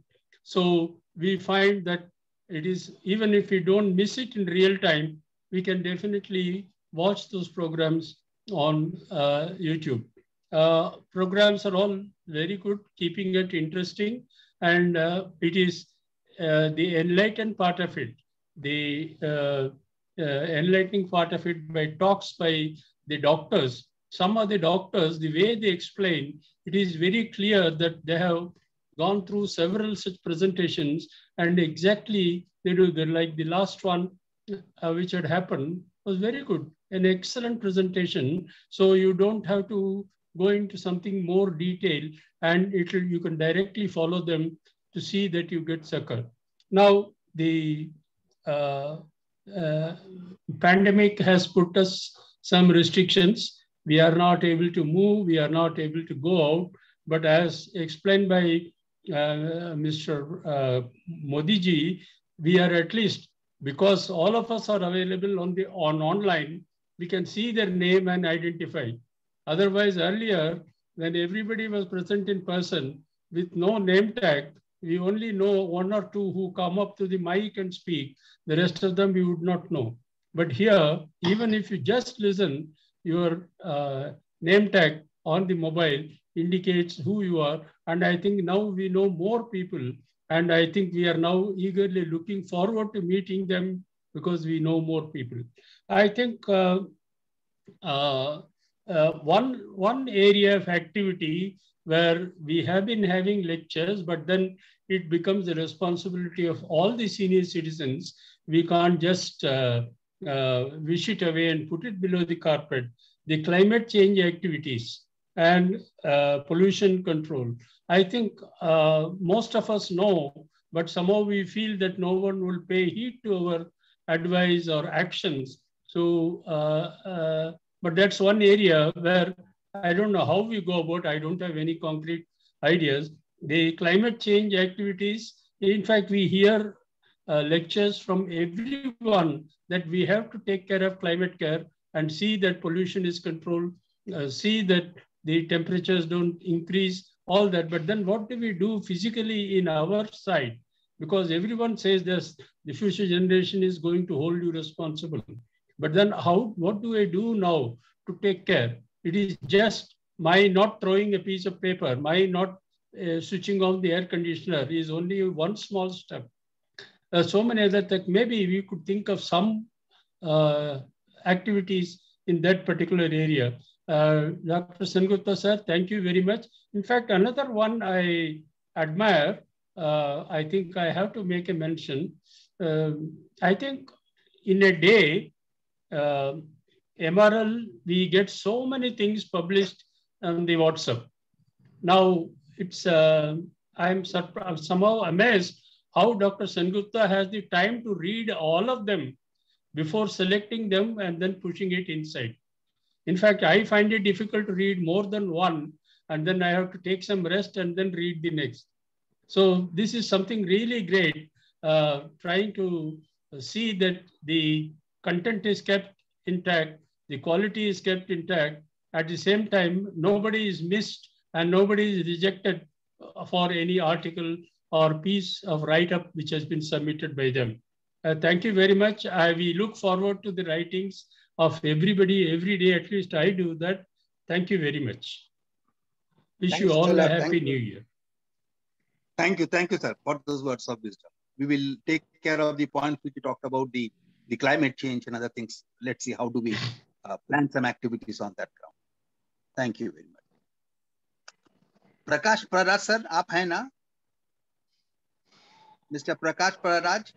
So we find that it is, even if we don't miss it in real time, we can definitely watch those programs on uh, YouTube. Uh, programs are all very good, keeping it interesting. And uh, it is uh, the enlightened part of it, the uh, uh, enlightening part of it by talks by the doctors. Some of the doctors, the way they explain, it is very clear that they have gone through several such presentations, and exactly they do. They're like the last one, uh, which had happened, was very good, an excellent presentation. So you don't have to go into something more detailed, and it will, you can directly follow them to see that you get succor. Now, the uh, uh, pandemic has put us some restrictions. We are not able to move, we are not able to go out, but as explained by uh, Mister Uh, Modi ji, we are at least, because all of us are available on the on online, we can see their name and identify. Otherwise, earlier, when everybody was present in person with no name tag, we only know one or two who come up to the mic and speak. The rest of them we would not know. But here, even if you just listen, your uh, name tag on the mobile indicates who you are. And I think now we know more people. And I think we are now eagerly looking forward to meeting them because we know more people. I think uh, uh, uh, one, one area of activity where we have been having lectures, but then it becomes the responsibility of all the senior citizens. We can't just uh, uh, wish it away and put it below the carpet. The climate change activities. and uh, pollution control. I think uh, most of us know, but somehow we feel that no one will pay heed to our advice or actions. So, uh, uh, but that's one area where I don't know how we go about. I don't have any concrete ideas. The climate change activities, in fact, we hear uh, lectures from everyone that we have to take care of climate care and see that pollution is controlled, uh, see that the temperatures don't increase, all that. But then what do we do physically in our side? Because everyone says this, the future generation is going to hold you responsible. But then how, what do I do now to take care? It is just my not throwing a piece of paper, my not uh, switching on the air conditioner is only one small step. Uh, so many other things. Maybe we could think of some uh, activities in that particular area. Uh, Doctor Sengupta sir, thank you very much. In fact, another one I admire, uh, I think I have to make a mention. Uh, I think in a day, uh, M R L, we get so many things published on the WhatsApp. Now, it's uh, I'm somehow amazed how Doctor Sengupta has the time to read all of them before selecting them and then pushing it inside. In fact, I find it difficult to read more than one, and then I have to take some rest and then read the next. So this is something really great, uh, trying to see that the content is kept intact, the quality is kept intact. At the same time, nobody is missed and nobody is rejected for any article or piece of write-up which has been submitted by them. Uh, thank you very much. I, we look forward to the writings of everybody every day. At least I do that. Thank you very much. Wish Thanks, you all Chala. a happy Thank new you. year. Thank you. Thank you, sir, for those words of wisdom. We will take care of the points which you talked about, the, the climate change and other things. Let's see how do we uh, plan some activities on that ground. Thank you very much. Prakash Pararaj, sir, aap hai na? Mister Prakash Pararaj.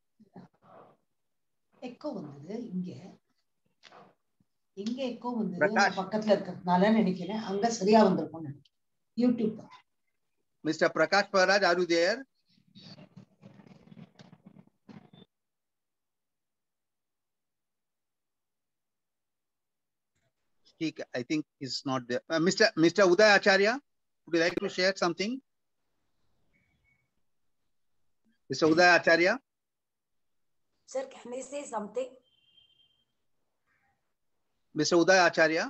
Echo vandhudu inge. Inge echo vandhudu பக்கத்துல இருக்கறதுனால நினைக்கிறேன் அங்க சரியா வந்திருக்கும் நினைக்கிறேன். YouTube. Mister Prakash Pararaj, are you there? I think he's not there. Uh, Mister Mister Uday Acharya, would you like to share something? Mister Uday Acharya? Sir, can I say something? Mister Uday Acharya?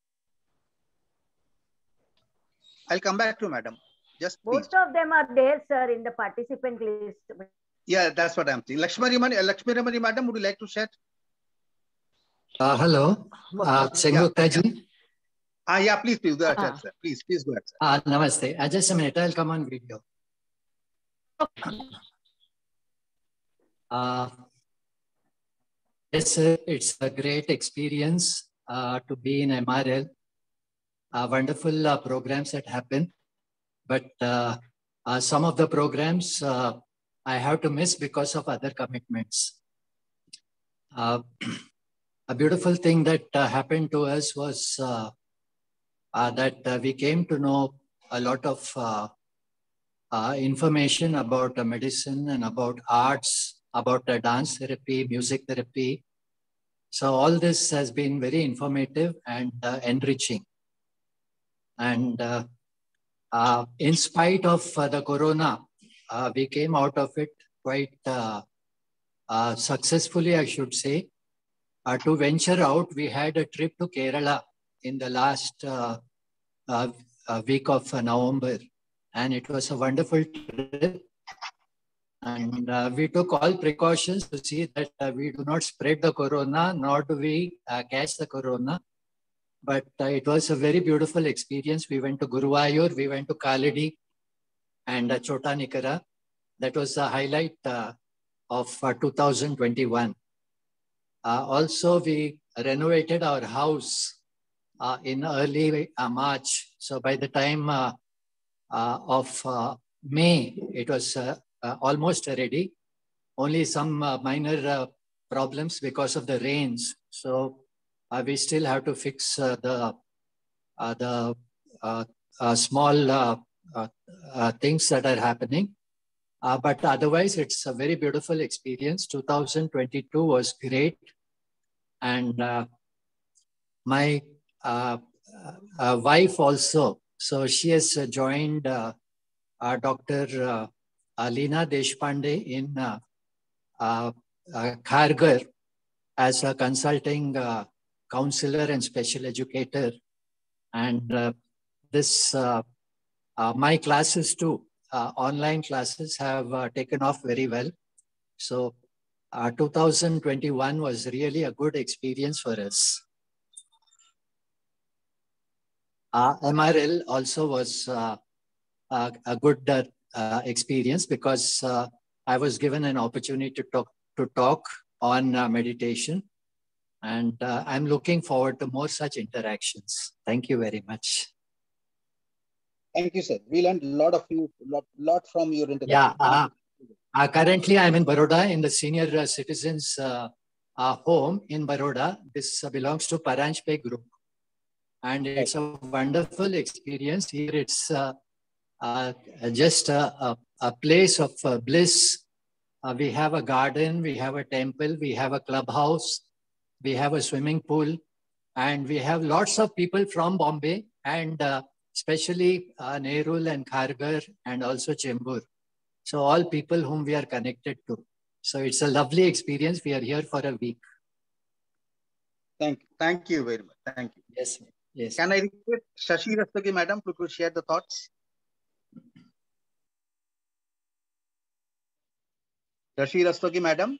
I'll come back to madam. Just Both please. of them are there, sir, in the participant list. Yeah, that's what I'm saying. Lakshmi Ramani, Lakshmi Ramani, madam, would you like to share? Uh, hello, uh, Sengupta ji. Yeah. Ah, yeah, please, please, go ahead, ah. sir. Please, please go ahead, sir. Uh, namaste. Uh, just a minute, I'll come on video. Uh, yes, sir, it's a great experience uh, to be in M R L. Uh, wonderful uh, programs that happen. But uh, uh, some of the programs uh, I have to miss because of other commitments. Uh, a beautiful thing that uh, happened to us was uh, uh, that uh, we came to know a lot of uh, uh, information about uh, medicine and about arts, about uh, dance therapy, music therapy. So all this has been very informative and uh, enriching. And uh, Uh, in spite of uh, the corona, uh, we came out of it quite uh, uh, successfully, I should say. Uh, to venture out, we had a trip to Kerala in the last uh, uh, uh, week of uh, November. And it was a wonderful trip. And uh, we took all precautions to see that uh, we do not spread the corona, nor do we uh, catch the corona. But uh, it was a very beautiful experience. We went to Guruvayur, we went to Kaladi and uh, Chota Nikara. That was the highlight uh, of uh, two thousand twenty-one. Uh, also, we renovated our house uh, in early uh, March. So by the time uh, uh, of uh, May, it was uh, uh, almost ready. Only some uh, minor uh, problems because of the rains. So Uh, we still have to fix uh, the uh, the uh, uh, small uh, uh, uh, things that are happening. Uh, but otherwise, it's a very beautiful experience. two thousand twenty-two was great. And uh, my uh, uh, wife also, so she has uh, joined uh, uh, Doctor Uh, Alina Deshpande in uh, uh, uh, Kharghar as a consulting uh, counselor and special educator. And uh, this, uh, uh, my classes too, uh, online classes have uh, taken off very well. So uh, two thousand twenty-one was really a good experience for us. Uh, M R L also was uh, uh, a good uh, uh, experience because uh, I was given an opportunity to talk, to talk on uh, meditation. And uh, I'm looking forward to more such interactions. Thank you very much. Thank you, sir. We learned a lot of you, lot, lot from your introduction. Yeah. Uh, uh, currently, I'm in Baroda in the senior uh, citizens uh, uh, home in Baroda. This uh, belongs to Paranjpe group. And it's a wonderful experience. Here it's uh, uh, just a, a, a place of uh, bliss. Uh, we have a garden, we have a temple, we have a clubhouse, we have a swimming pool, and we have lots of people from Bombay and uh, especially uh, Nerul and Kharghar and also Chembur. So all people whom we are connected to. So it's a lovely experience. We are here for a week. Thank you. Thank you very much. Thank you. Yes. Yes. Can I request Shashi Rastogi madam to share the thoughts? Shashi Rastogi madam.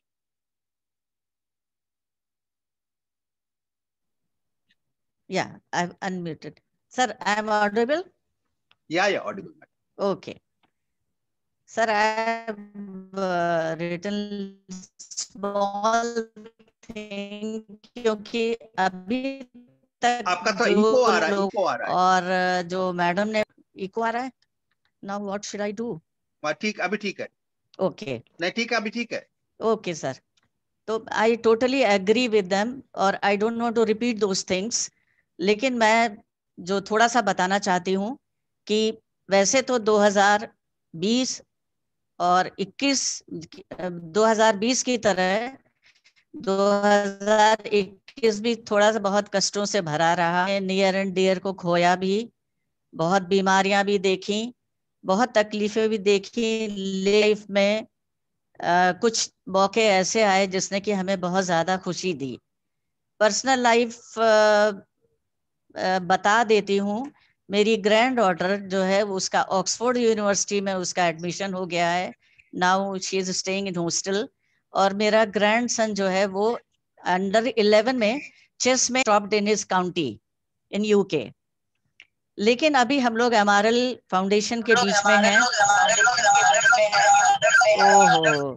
Yeah, I've unmuted. Sir, I'm audible? Yeah, yeah, audible. Okay. Sir, I have uh, written small thing क्योंकि अभी तक आपका तो eco आ रहा है, eco आ रहा है। और जो मैडम ने इको आ रहा है। Now what should I do? ठीक, अभी ठीक है। Okay. नहीं ठीक है, अभी ठीक है। Okay, sir. तो I totally agree with them और I don't want to repeat those things. लेकिन मैं जो थोड़ा सा बताना चाहती हूँ कि वैसे तो दो हज़ार बीस और इक्कीस दो हज़ार बीस की तरह दो हज़ार इक्कीस भी थोड़ा सा बहुत कष्टों से भरा रहा है। नियर एंड डियर को खोया भी, बहुत बीमारियां भी देखी, बहुत तकलीफें भी देखी। लाइफ में आ, कुछ मौके ऐसे आए जिसने कि हमें बहुत ज्यादा खुशी दी। पर्सनल लाइफ बता देती हूँ। मेरी ग्रैंड डॉटर जो है उसका ऑक्सफोर्ड यूनिवर्सिटी में उसका एडमिशन हो गया है। Now she is staying in hostel. और मेरा ग्रैंड सन जो है वो अंडर इलेवन में चेस में topped in his county in UK. लेकिन अभी हम लोग एमआरएल फाउंडेशन के बीच में हैं। ओहो,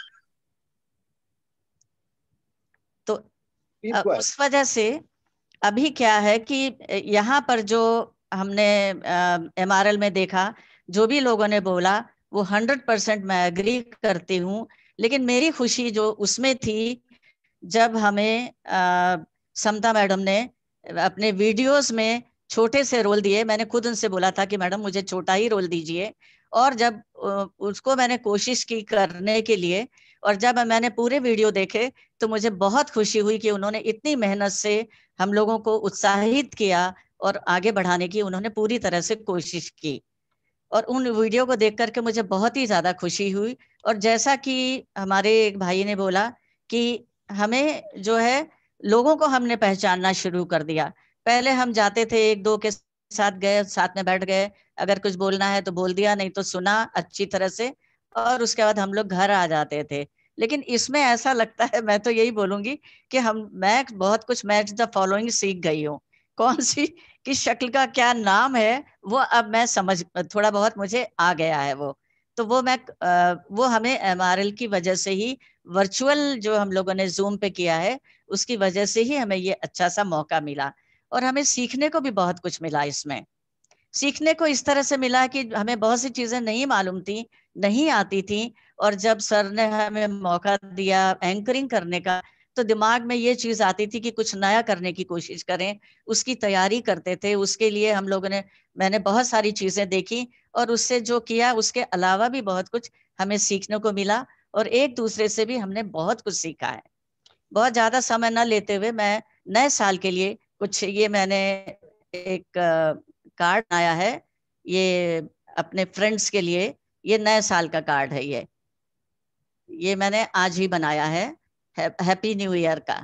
तो उस वजह से अभी क्या है कि यहाँ पर जो हमने एमआरएल में देखा, जो भी लोगों ने बोला वो हंड्रेड परसेंट मैं एग्री करती हूँ। लेकिन मेरी खुशी जो उसमें थी जब हमें आ, समता मैडम ने अपने वीडियोस में छोटे से रोल दिए। मैंने खुद उनसे बोला था कि मैडम मुझे छोटा ही रोल दीजिए। और जब उसको मैंने कोशिश की करने के लिए और जब मैंने पूरे वीडियो देखे तो मुझे बहुत खुशी हुई कि उन्होंने इतनी मेहनत से हम लोगों को उत्साहित किया और आगे बढ़ाने की उन्होंने पूरी तरह से कोशिश की। और उन वीडियो को देख करके मुझे बहुत ही ज्यादा खुशी हुई। और जैसा कि हमारे एक भाई ने बोला कि हमें जो है लोगों को हमने पहचानना शुरू कर दिया। पहले हम जाते थे, एक दो के साथ गए, साथ में बैठ गए, अगर कुछ बोलना है तो बोल दिया, नहीं तो सुना अच्छी तरह से और उसके बाद हम लोग घर आ जाते थे। लेकिन इसमें ऐसा लगता है, मैं तो यही बोलूंगी कि हम मैं बहुत कुछ मैच द फॉलोइंग सीख गई हूँ। कौन सी किस शक्ल का क्या नाम है वो अब मैं समझ थोड़ा बहुत मुझे आ गया है वो। तो वो मैं वो हमें एमआरएल की वजह से ही, वर्चुअल जो हम लोगों ने जूम पे किया है उसकी वजह से ही हमें ये अच्छा सा मौका मिला। और हमें सीखने को भी बहुत कुछ मिला। इसमें सीखने को इस तरह से मिला कि हमें बहुत सी चीजें नहीं मालूम थी, नहीं आती थी। और जब सर ने हमें मौका दिया एंकरिंग करने का तो दिमाग में ये चीज आती थी कि कुछ नया करने की कोशिश करें, उसकी तैयारी करते थे। उसके लिए हम लोगों ने मैंने बहुत सारी चीजें देखी और उससे जो किया उसके अलावा भी बहुत कुछ हमें सीखने को मिला और एक दूसरे से भी हमने बहुत कुछ सीखा है। बहुत ज्यादा समय न लेते हुए मैं नए साल के लिए कुछ, ये मैंने एक कार्ड आया है, ये अपने फ्रेंड्स के लिए, ये नए साल का कार्ड है। ये ये मैंने आज ही बनाया है, हैप्पी न्यू ईयर का।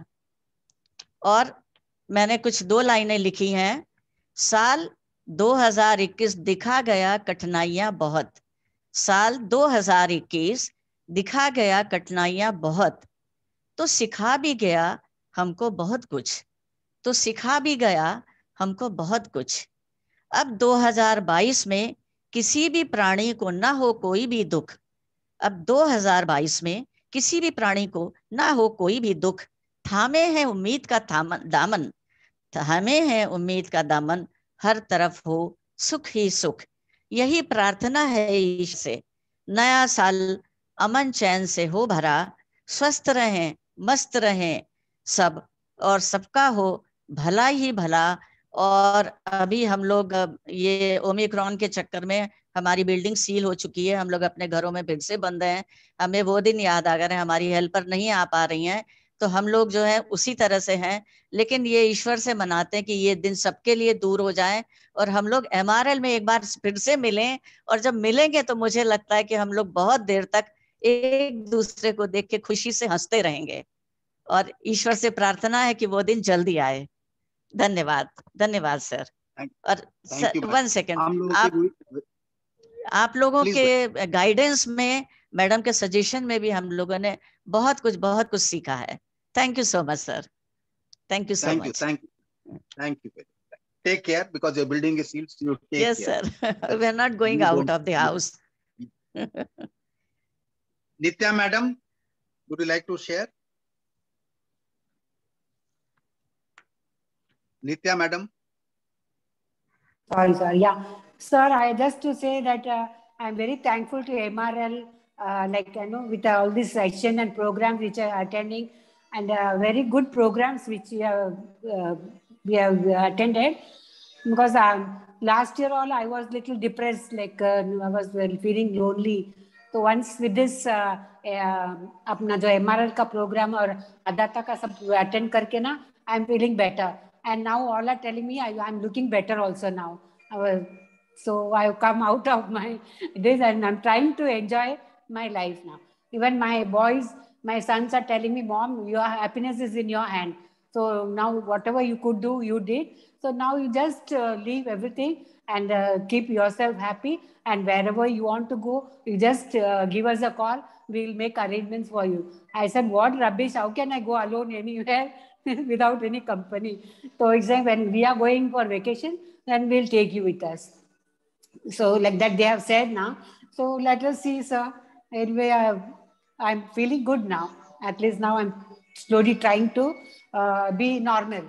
और मैंने कुछ दो लाइनें लिखी हैं। साल दो हज़ार इक्कीस दिखा गया कठिनाइयां बहुत, साल दो हज़ार इक्कीस दिखा गया कठिनाइयां बहुत, तो सिखा भी गया हमको बहुत कुछ, तो सिखा भी गया हमको बहुत कुछ। अब दो हज़ार बाईस में किसी भी प्राणी को ना हो कोई भी दुख, अब दो हज़ार बाईस में किसी भी प्राणी को ना हो कोई भी दुख, थामे है उम्मीद का थामन दामन, थामे है उम्मीद का दामन, हर तरफ हो सुख ही सुख। यही प्रार्थना है ईश्वर से, नया साल अमन चैन से हो भरा, स्वस्थ रहें मस्त रहें सब और सबका हो भला ही भला। और अभी हम लोग ये ओमिक्रॉन के चक्कर में हमारी बिल्डिंग सील हो चुकी है, हम लोग अपने घरों में फिर से बंद हैं। हमें वो दिन याद आ गए, हमारी हेल्पर नहीं आ पा रही हैं, तो हम लोग जो है उसी तरह से हैं। लेकिन ये ईश्वर से मनाते हैं कि ये दिन सबके लिए दूर हो जाए और हम लोग एमआरएल में एक बार फिर से मिलें। और जब मिलेंगे तो मुझे लगता है कि हम लोग बहुत देर तक एक दूसरे को देख के खुशी से हंसते रहेंगे और ईश्वर से प्रार्थना है कि वो दिन जल्दी आए। धन्यवाद, धन्यवाद सर। और वन सेकेंड, आप आप लोगों के गाइडेंस में, मैडम के सजेशन में भी हम लोगों ने बहुत कुछ बहुत कुछ सीखा है। Thank you so much sir, thank you so much. Thank you, thank you. Take care because your building is sealed. So you take yes, care. Yes sir, we are not going you out of the house. Nitya madam, would you like to share? Nitya madam. Sorry, sir. Yeah, sir. I just to say that uh, I'm very thankful to M R L, uh, like you know, with all this session and programs which are attending, and uh, very good programs which we have uh, we have attended. Because um, last year all I was little depressed, like uh, I was feeling lonely. So once with this uh, uh, अपना जो M R L का program और अदाता का सब attend करके ना, I'm feeling better. And now all are telling me I, I'm looking better also now. I was, so I've come out of my this and I'm trying to enjoy my life now. Even my boys, my sons are telling me, Mom, your happiness is in your hand. So now whatever you could do, you did. So now you just uh, leave everything and uh, keep yourself happy. And wherever you want to go, you just uh, give us a call. We'll make arrangements for you. I said, what rubbish? How can I go alone anywhere without any company? So he said, when we are going for vacation, then we'll take you with us. So like that they have said now. So let us see, sir. Anyway, I, I'm feeling good now. At least now I'm slowly trying to uh, be normal.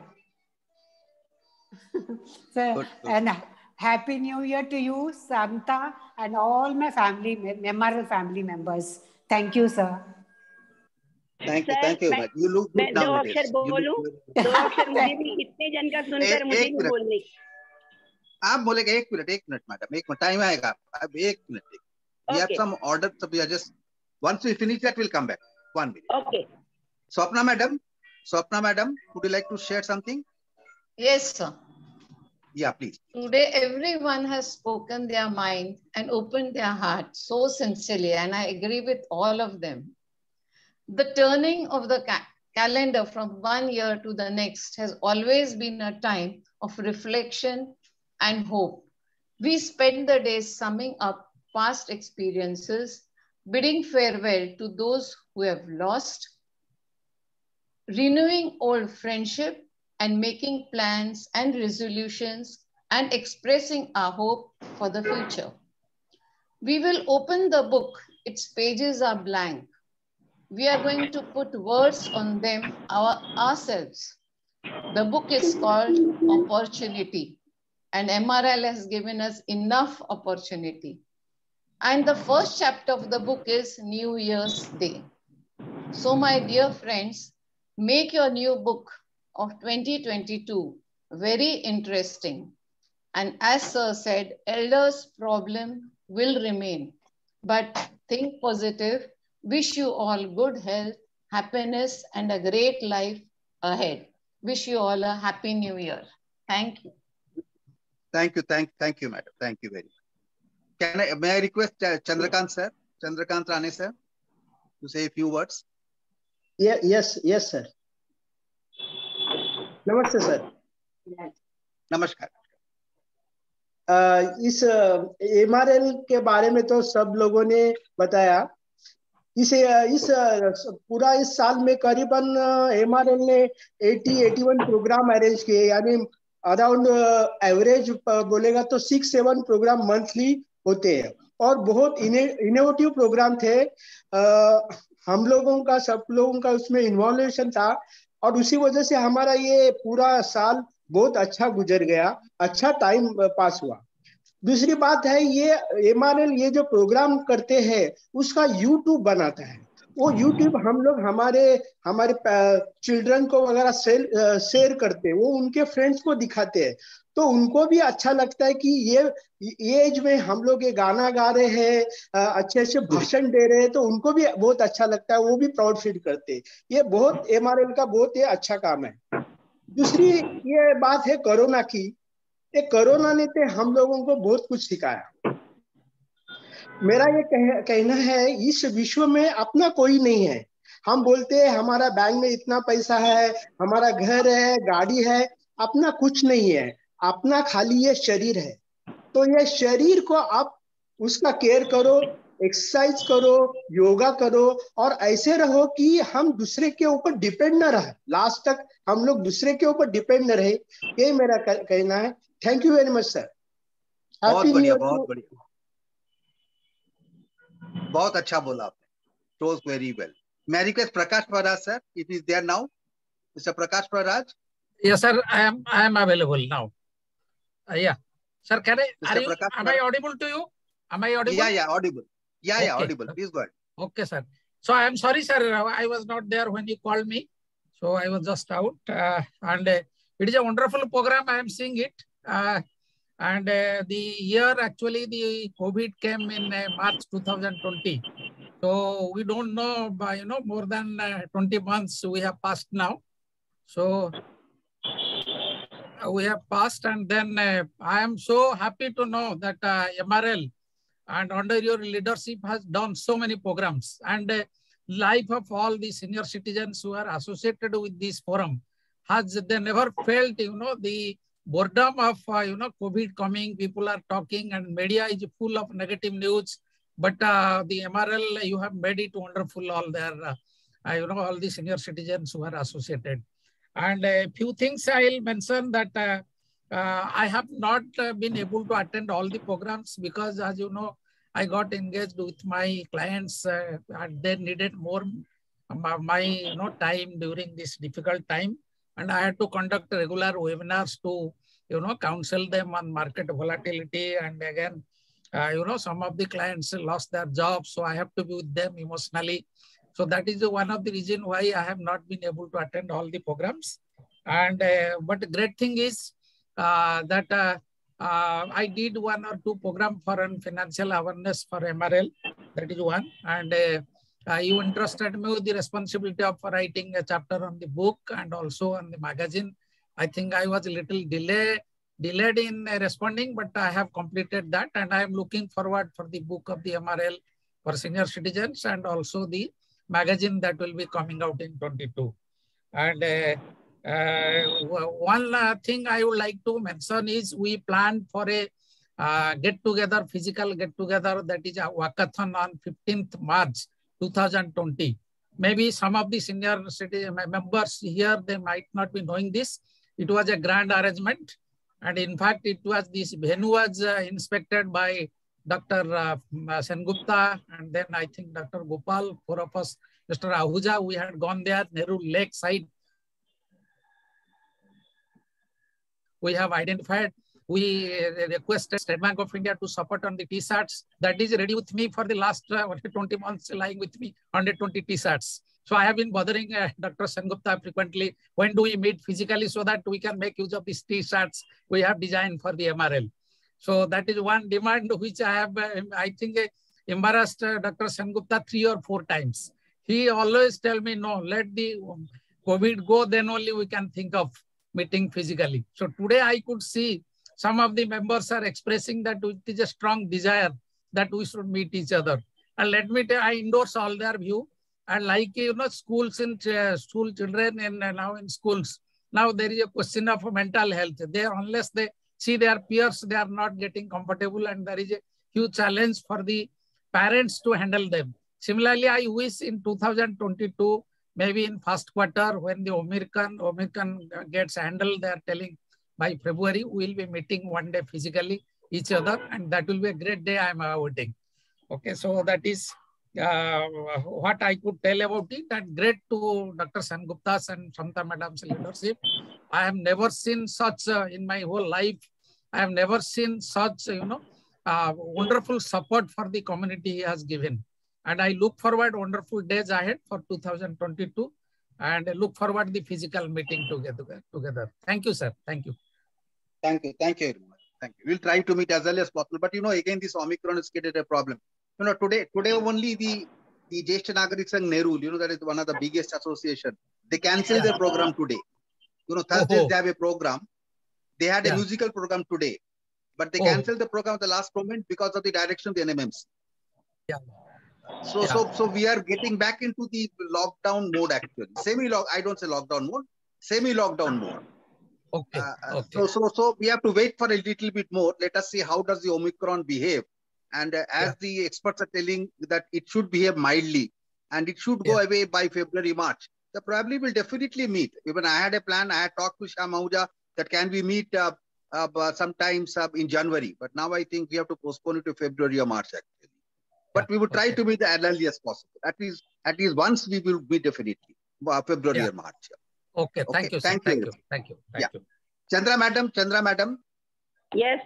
So, good, good. And Happy New Year to you, Samta, and all my family, memorable family members. Thank you, sir. Thank you, thank you. मैं, you look good दो अक्षर बोलूं, दो अक्षर मुझे भी इतने जन का सुनकर मुझे भी बोलने। आप बोलेगा एक मिनट, एक मिनट मैडम, एक मिनट टाइम आएगा, अब एक minute. We have some order, so we are just once we finish that we'll come back. One minute. Okay. Swapna madam, Swapna madam, would you like to share something? Yes, sir. Yeah, please. Today, everyone has spoken their mind and opened their heart so sincerely, and I agree with all of them. The turning of the ca calendar from one year to the next has always been a time of reflection and hope. We spend the days summing up past experiences, bidding farewell to those who have lost, renewing old friendship, and making plans and resolutions and expressing our hope for the future. We will open the book. Its pages are blank. We are going to put words on them our, ourselves. The book is called Opportunity, and M R L has given us enough opportunity. And the first chapter of the book is New Year's Day. So my dear friends, Make your new book of twenty twenty-two very interesting. And as Sir said, elders' problem will remain. But think positive. Wish you all good health, happiness, and a great life ahead. Wish you all a happy new year. Thank you. Thank you, thank, thank you, madam. Thank you very much. Can I, may I request uh, Chandrakant sir, Chandrakant Rane sir, to say a few words? Yeah, yes, yes, sir. Namaste, sir. Namaskar. Uh, इस M R L के बारे में तो सब लोगों ने बताया। इस इस पूरा इस साल में करीबन एम आर एल ने अस्सी इक्यासी प्रोग्राम अरेंज किए, यानी अराउंड एवरेज बोलेगा तो सिक्स सेवन प्रोग्राम मंथली होते हैं और बहुत इनोवेटिव प्रोग्राम थे। आ, हम लोगों का सब लोगों का उसमें इन्वॉल्वेशन था और उसी वजह से हमारा ये पूरा साल बहुत अच्छा गुजर गया, अच्छा टाइम पास हुआ। दूसरी बात है, ये एम आर एल ये जो प्रोग्राम करते हैं उसका यूट्यूब बनाता है। वो यूट्यूब हम लोग हमारे हमारे चिल्ड्रन को वगैरह शेयर शेयर करते हैं, वो उनके फ्रेंड्स को दिखाते हैं, तो उनको भी अच्छा लगता है कि ये ये एज में हम लोग ये गाना गा रहे हैं, अच्छे अच्छे भाषण दे रहे हैं, तो उनको भी बहुत अच्छा लगता है, वो भी प्राउड फील करते हैं। ये बहुत एम आर एल का बहुत ये अच्छा काम है। दूसरी ये बात है कोरोना की। ये कोरोना ने तो हम लोगों को बहुत कुछ सिखाया। मेरा ये कह, कहना है, इस विश्व में अपना कोई नहीं है। हम बोलते हैं हमारा बैंक में इतना पैसा है, हमारा घर है, गाड़ी है, अपना कुछ नहीं है। अपना खाली ये शरीर है। तो ये शरीर को आप उसका केयर करो, एक्सरसाइज करो, योगा करो और ऐसे रहो कि हम दूसरे के ऊपर डिपेंड न रहे, लास्ट तक हम लोग दूसरे के ऊपर डिपेंड न रहे। ये मेरा कहना है। Thank you very much sir. बहुत बढ़िया, बहुत बढ़िया, बहुत अच्छा बोला आपने। Shows very well. May I request Prakash Paraj sir, if he is there now? Mister Prakash Paraj? Yes sir, I am I am available now. Uh, yeah, sir, can I? Are you, am I audible to you? Am I audible? Yeah, yeah, audible. Yeah, okay. yeah, audible. Please go ahead. Okay, sir. So I am sorry, sir. I was not there when you called me, so I was just out. Uh, and uh, it is a wonderful program. I am seeing it. Uh, and uh, the year actually the COVID came in uh, March two thousand twenty. So we don't know, by, you know, more than uh, twenty months we have passed now. So uh, we have passed, and then uh, I am so happy to know that uh, M R L and under your leadership has done so many programs, and uh, life of all the senior citizens who are associated with this forum has, they never felt, you know, the boredom of, uh, you know, COVID coming, people are talking and media is full of negative news. But uh, the M R L, you have made it wonderful, all their, uh, uh, you know, all the senior citizens who are associated. And a few things I'll mention that uh, uh, I have not uh, been able to attend all the programs because, as you know, I got engaged with my clients uh, and they needed more my, my you know, time during this difficult time. And I had to conduct regular webinars to, you know, counsel them on market volatility. And again, uh, you know, some of the clients lost their jobs, so I have to be with them emotionally. So that is one of the reasons why I have not been able to attend all the programs. And uh, but the great thing is uh, that uh, uh, I did one or two programs for financial awareness for M R L. That is one. And uh, uh, you entrusted me with the responsibility of writing a chapter on the book and also on the magazine. I think I was a little delay, delayed in uh, responding, but I have completed that. And I am looking forward for the book of the M R L for senior citizens and also the magazine that will be coming out in twenty-two. And uh, uh, one uh, thing I would like to mention is we planned for a uh, get-together, physical get-together, that is a walkathon on fifteenth March two thousand twenty. Maybe some of the senior citizen members here, they might not be knowing this. It was a grand arrangement. And in fact, it was, this venue was uh, inspected by Doctor Uh, Sengupta, and then I think Doctor Gopal, four of us, Mister Ahuja, we had gone there, Nehru Lake side. We have identified, we requested State Bank of India to support on the T-shirts. That is ready with me for the last uh, twenty months, lying with me, one hundred twenty T-shirts. So I have been bothering uh, Doctor Sengupta frequently. When do we meet physically so that we can make use of these T-shirts we have designed for the M R L? So that is one demand which I have, uh, I think, uh, embarrassed uh, Doctor Sengupta three or four times. He always tell me, no, let the COVID go, then only we can think of meeting physically. So today I could see some of the members are expressing that it is a strong desire that we should meet each other. And let me tell, I endorse all their view. And like, you know, schools in uh, school children and uh, now in schools, now there is a question of mental health. They, unless they see their peers, they are not getting comfortable, and there is a huge challenge for the parents to handle them. Similarly, I wish in two thousand twenty-two, maybe in first quarter, when the Omicron, Omicron gets handled, they are telling by February, we will be meeting one day physically each other, and that will be a great day I am awaiting. Okay, so that is uh, what I could tell about it. And great to Doctor Sengupta's and Samta Madam's leadership. I have never seen such uh, in my whole life. I have never seen such, you know, uh, wonderful support for the community he has given. And I look forward wonderful days ahead for two thousand twenty-two, and I look forward the physical meeting together. together. Thank you, sir. Thank you. Thank you. Thank you very much. Thank you. We'll try to meet as early as possible. But, you know, again, this Omicron has created a problem. You know, today, today only the, the Jeshta Nagarik Sangh Nehru, you know, that is one of the biggest association. They canceled their program today. You know, Thursdays oh. they have a program. They had a yeah. musical program today, but they oh. canceled the program at the last moment because of the direction of the N M M C. Yeah. So, yeah. so, so we are getting back into the lockdown mode actually. Semi-lock, I don't say lockdown mode, semi-lockdown mode. Okay. Uh, okay. So, so, so we have to wait for a little bit more. Let us see how does the Omicron behave. And uh, as yeah. the experts are telling that it should behave mildly and it should go yeah. away by February, March, the probably will definitely meet. Even I had a plan, I had talked to Shyam Ahuja that can we meet uh, uh, sometimes uh, in January. But now I think we have to postpone it to February or March actually. But yeah. we will try okay. to meet as early as possible. At least, at least once we will meet definitely, uh, February yeah. or March. Yeah. Okay, thank okay. you, sir. Thank, thank you. you. Thank you. Thank yeah. you. Chandra madam, Chandra madam. Yes.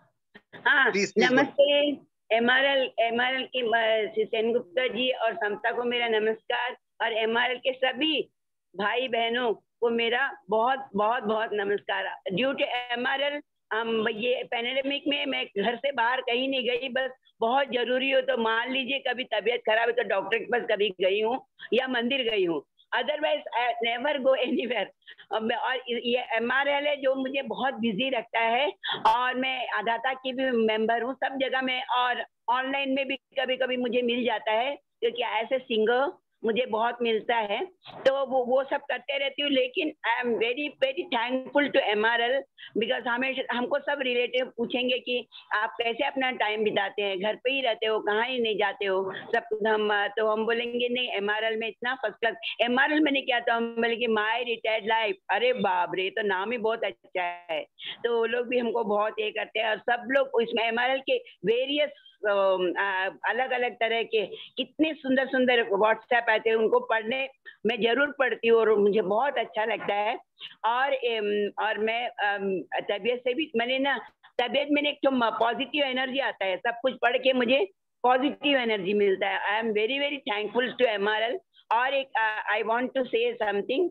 हाँ, नमस्ते M R L M R L की सेनगुप्ता जी और समता को मेरा नमस्कार, और M R L के सभी भाई बहनों को मेरा बहुत बहुत बहुत नमस्कार। Due to M R L हम ये पैंडेमिक में मैं घर से बाहर कहीं नहीं गई, बस बहुत जरूरी हो तो मान लीजिए कभी तबीयत खराब है तो डॉक्टर के पास कभी गई हूँ या मंदिर गई हूँ, otherwise I never go anywhere. और ये एम आर एल है जो मुझे बहुत बिजी रखता है, और मैं आधाता की भी मेंबर हूँ सब जगह में, और ऑनलाइन में भी कभी कभी मुझे मिल जाता है क्योंकि ऐसे सिंगर मुझे बहुत मिलता है, तो वो वो सब करते रहती हूँ। लेकिन I am very very thankful to M R L, because हमें हमको सब रिलेटिव पूछेंगे कि आप कैसे अपना टाइम बिताते हैं, घर पे ही रहते हो, कहाँ ही नहीं जाते हो, सब हम तो हम बोलेंगे नहीं एम आर एल में इतना first class. M R L मैंने क्या था, हम बोले कि माई रिटायर्ड लाइफ, अरे बाप रे, तो नाम ही बहुत अच्छा है, तो वो लोग भी हमको बहुत ये करते हैं। और सब लोग इसमें एम आर एल के वेरियस अलग अलग तरह के कितने सुंदर सुंदर व्हाट्सएप आते हैं, उनको पढ़ने मैं जरूर पढ़ती हूँ और मुझे बहुत अच्छा लगता है। और और मैं तबीयत से भी मैंने ना तबीयत में एक तो पॉजिटिव एनर्जी आता है, सब कुछ पढ़ के मुझे पॉजिटिव एनर्जी मिलता है। I am very very thankful to M R L. और एक I want to say something,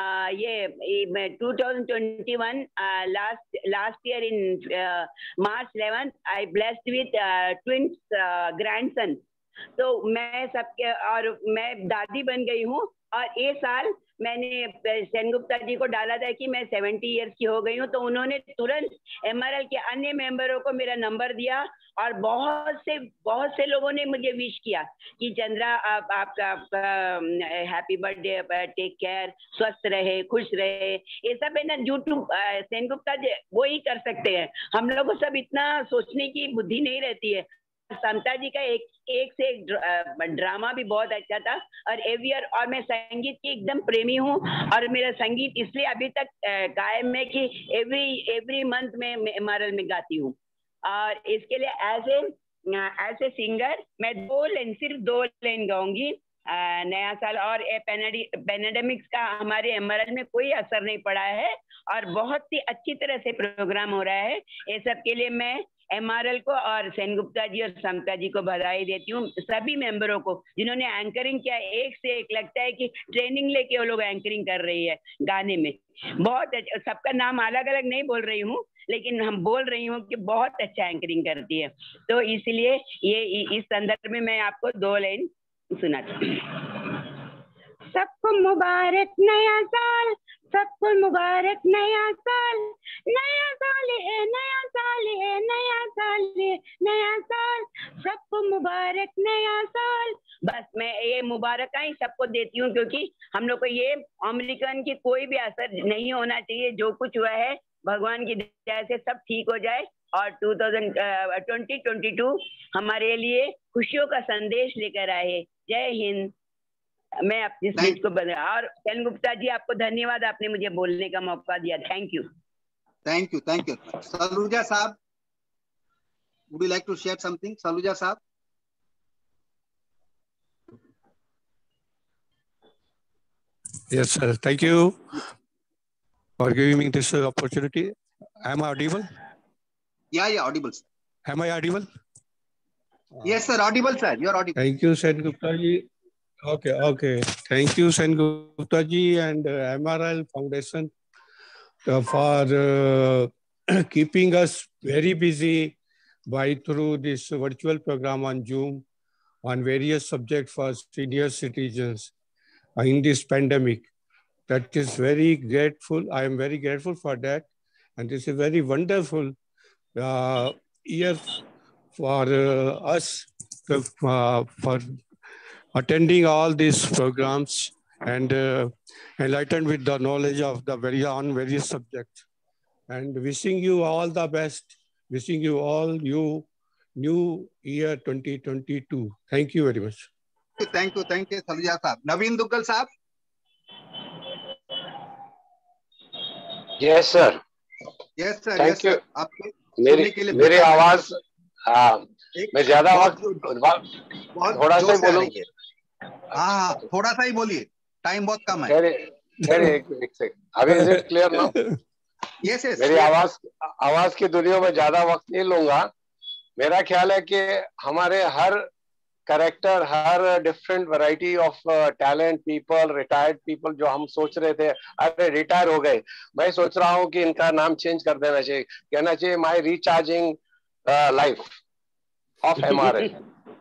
ये two thousand twenty one last last year in March eleventh I blessed with twins grandson, तो मैं सबके और मैं दादी बन गई हूँ। और ये साल मैंने सेनगुप्ता जी को डाला था कि मैं सेवेंटी इयर्स की हो गई हूँ, तो उन्होंने तुरंत एम आर एल के अन्य मेंबरों को मेरा नंबर दिया, और बहुत से बहुत से लोगों ने मुझे विश किया कि चंद्रा आप आपका हैप्पी बर्थडे, टेक केयर, स्वस्थ रहे, खुश रहे। ये सब है ना यूट्यूब सेनगुप्ता जी वो ही कर सकते हैं, हम लोगों को सब इतना सोचने की बुद्धि नहीं रहती है। समता जी का एक एक से एक ड्रामा भी बहुत अच्छा था, और एवियर, और मैं संगीत की एकदम प्रेमी हूँ, और मेरा संगीत इसलिए अभी तक कायम है कि एवरी एवरी मंथ में एम आर एल में गाती हूँ। और इसके लिए as a as a singer मैं दो लाइन सिर्फ दो लाइन गाऊंगी नया साल। और पैंडेमिक्स का हमारे एम आर एल में कोई असर नहीं पड़ा है, और बहुत ही अच्छी तरह से प्रोग्राम हो रहा है। ये सब के लिए मैं एमआरएल को और सेनगुप्ता जी और समता जी को बधाई देती हूँ, सभी मेंबरों को जिन्होंने एंकरिंग किया। एक से एक लगता है कि ट्रेनिंग लेके वो लोग एंकरिंग कर रही है गाने में। बहुत अच्छा, सबका नाम अलग अलग नहीं बोल रही हूँ, लेकिन हम बोल रही हूँ कि बहुत अच्छा एंकरिंग करती है। तो इसलिए ये इस संदर्भ में मैं आपको दो लाइन सुनाती हूँ। सबको मुबारक नया साल, सबको मुबारक नया साल, नया साल है नया साल है नया साल है नया साल, सबको मुबारक नया साल। बस मैं ये मुबारकाएं सबको देती हूँ, क्योंकि हम लोग को ये अमेरिकन की कोई भी असर नहीं होना चाहिए। जो कुछ हुआ है भगवान की दया से सब ठीक हो जाए और two thousand twenty twenty two हमारे लिए खुशियों का संदेश लेकर आए। जय हिंद। मैं अपनी स्पीच को बदला। और सेनगुप्ता जी आपको धन्यवाद, आपने मुझे बोलने का मौका दिया। Thank you. Thank you thank you Saluja साहब, would you like to share something? Saluja साहब। Yes, sir. Thank you for giving me this opportunity. Am I audible? Yeah, yeah, audible, sir. Am I audible? Yes, sir, audible, sir. You're audible. Thank you, Sengupta ji. Okay, okay. Thank you, Sengupta ji and uh, M R L Foundation uh, for uh, keeping us very busy by through this virtual program on Zoom on various subjects for senior citizens uh, in this pandemic. That is very grateful. I am very grateful for that. And this is a very wonderful uh, year for uh, us to, uh, for attending all these programs and uh, enlightened with the knowledge of the very on various subjects. And wishing you all the best. Wishing you all you new year twenty twenty-two. Thank you very much. Thank you, thank you, Saluja साहब। नवीन दुग्गल साहब। Yes, sir. Yes, sir. Thank yes, you. sir. आपके मेरी मेरी आवाज हाँ मैं ज्यादा वक्त थोड़ा सा ही बोलूं। हाँ हाँ थोड़ा सा ही बोलिए, टाइम बहुत कम है। अरे अरे एक एक सेकंड, अभी is it clear now? Yes yes. मेरी आवाज आवाज की दुनिया में ज्यादा वक्त नहीं लूंगा। मेरा ख्याल है कि हमारे हर करेक्टर, हर different variety of talent people, retired people जो हम सोच रहे थे अरे रिटायर हो गए, मैं सोच रहा हूँ कि इनका नाम चेंज कर देना चाहिए, कहना चाहिए my recharging life of M R L.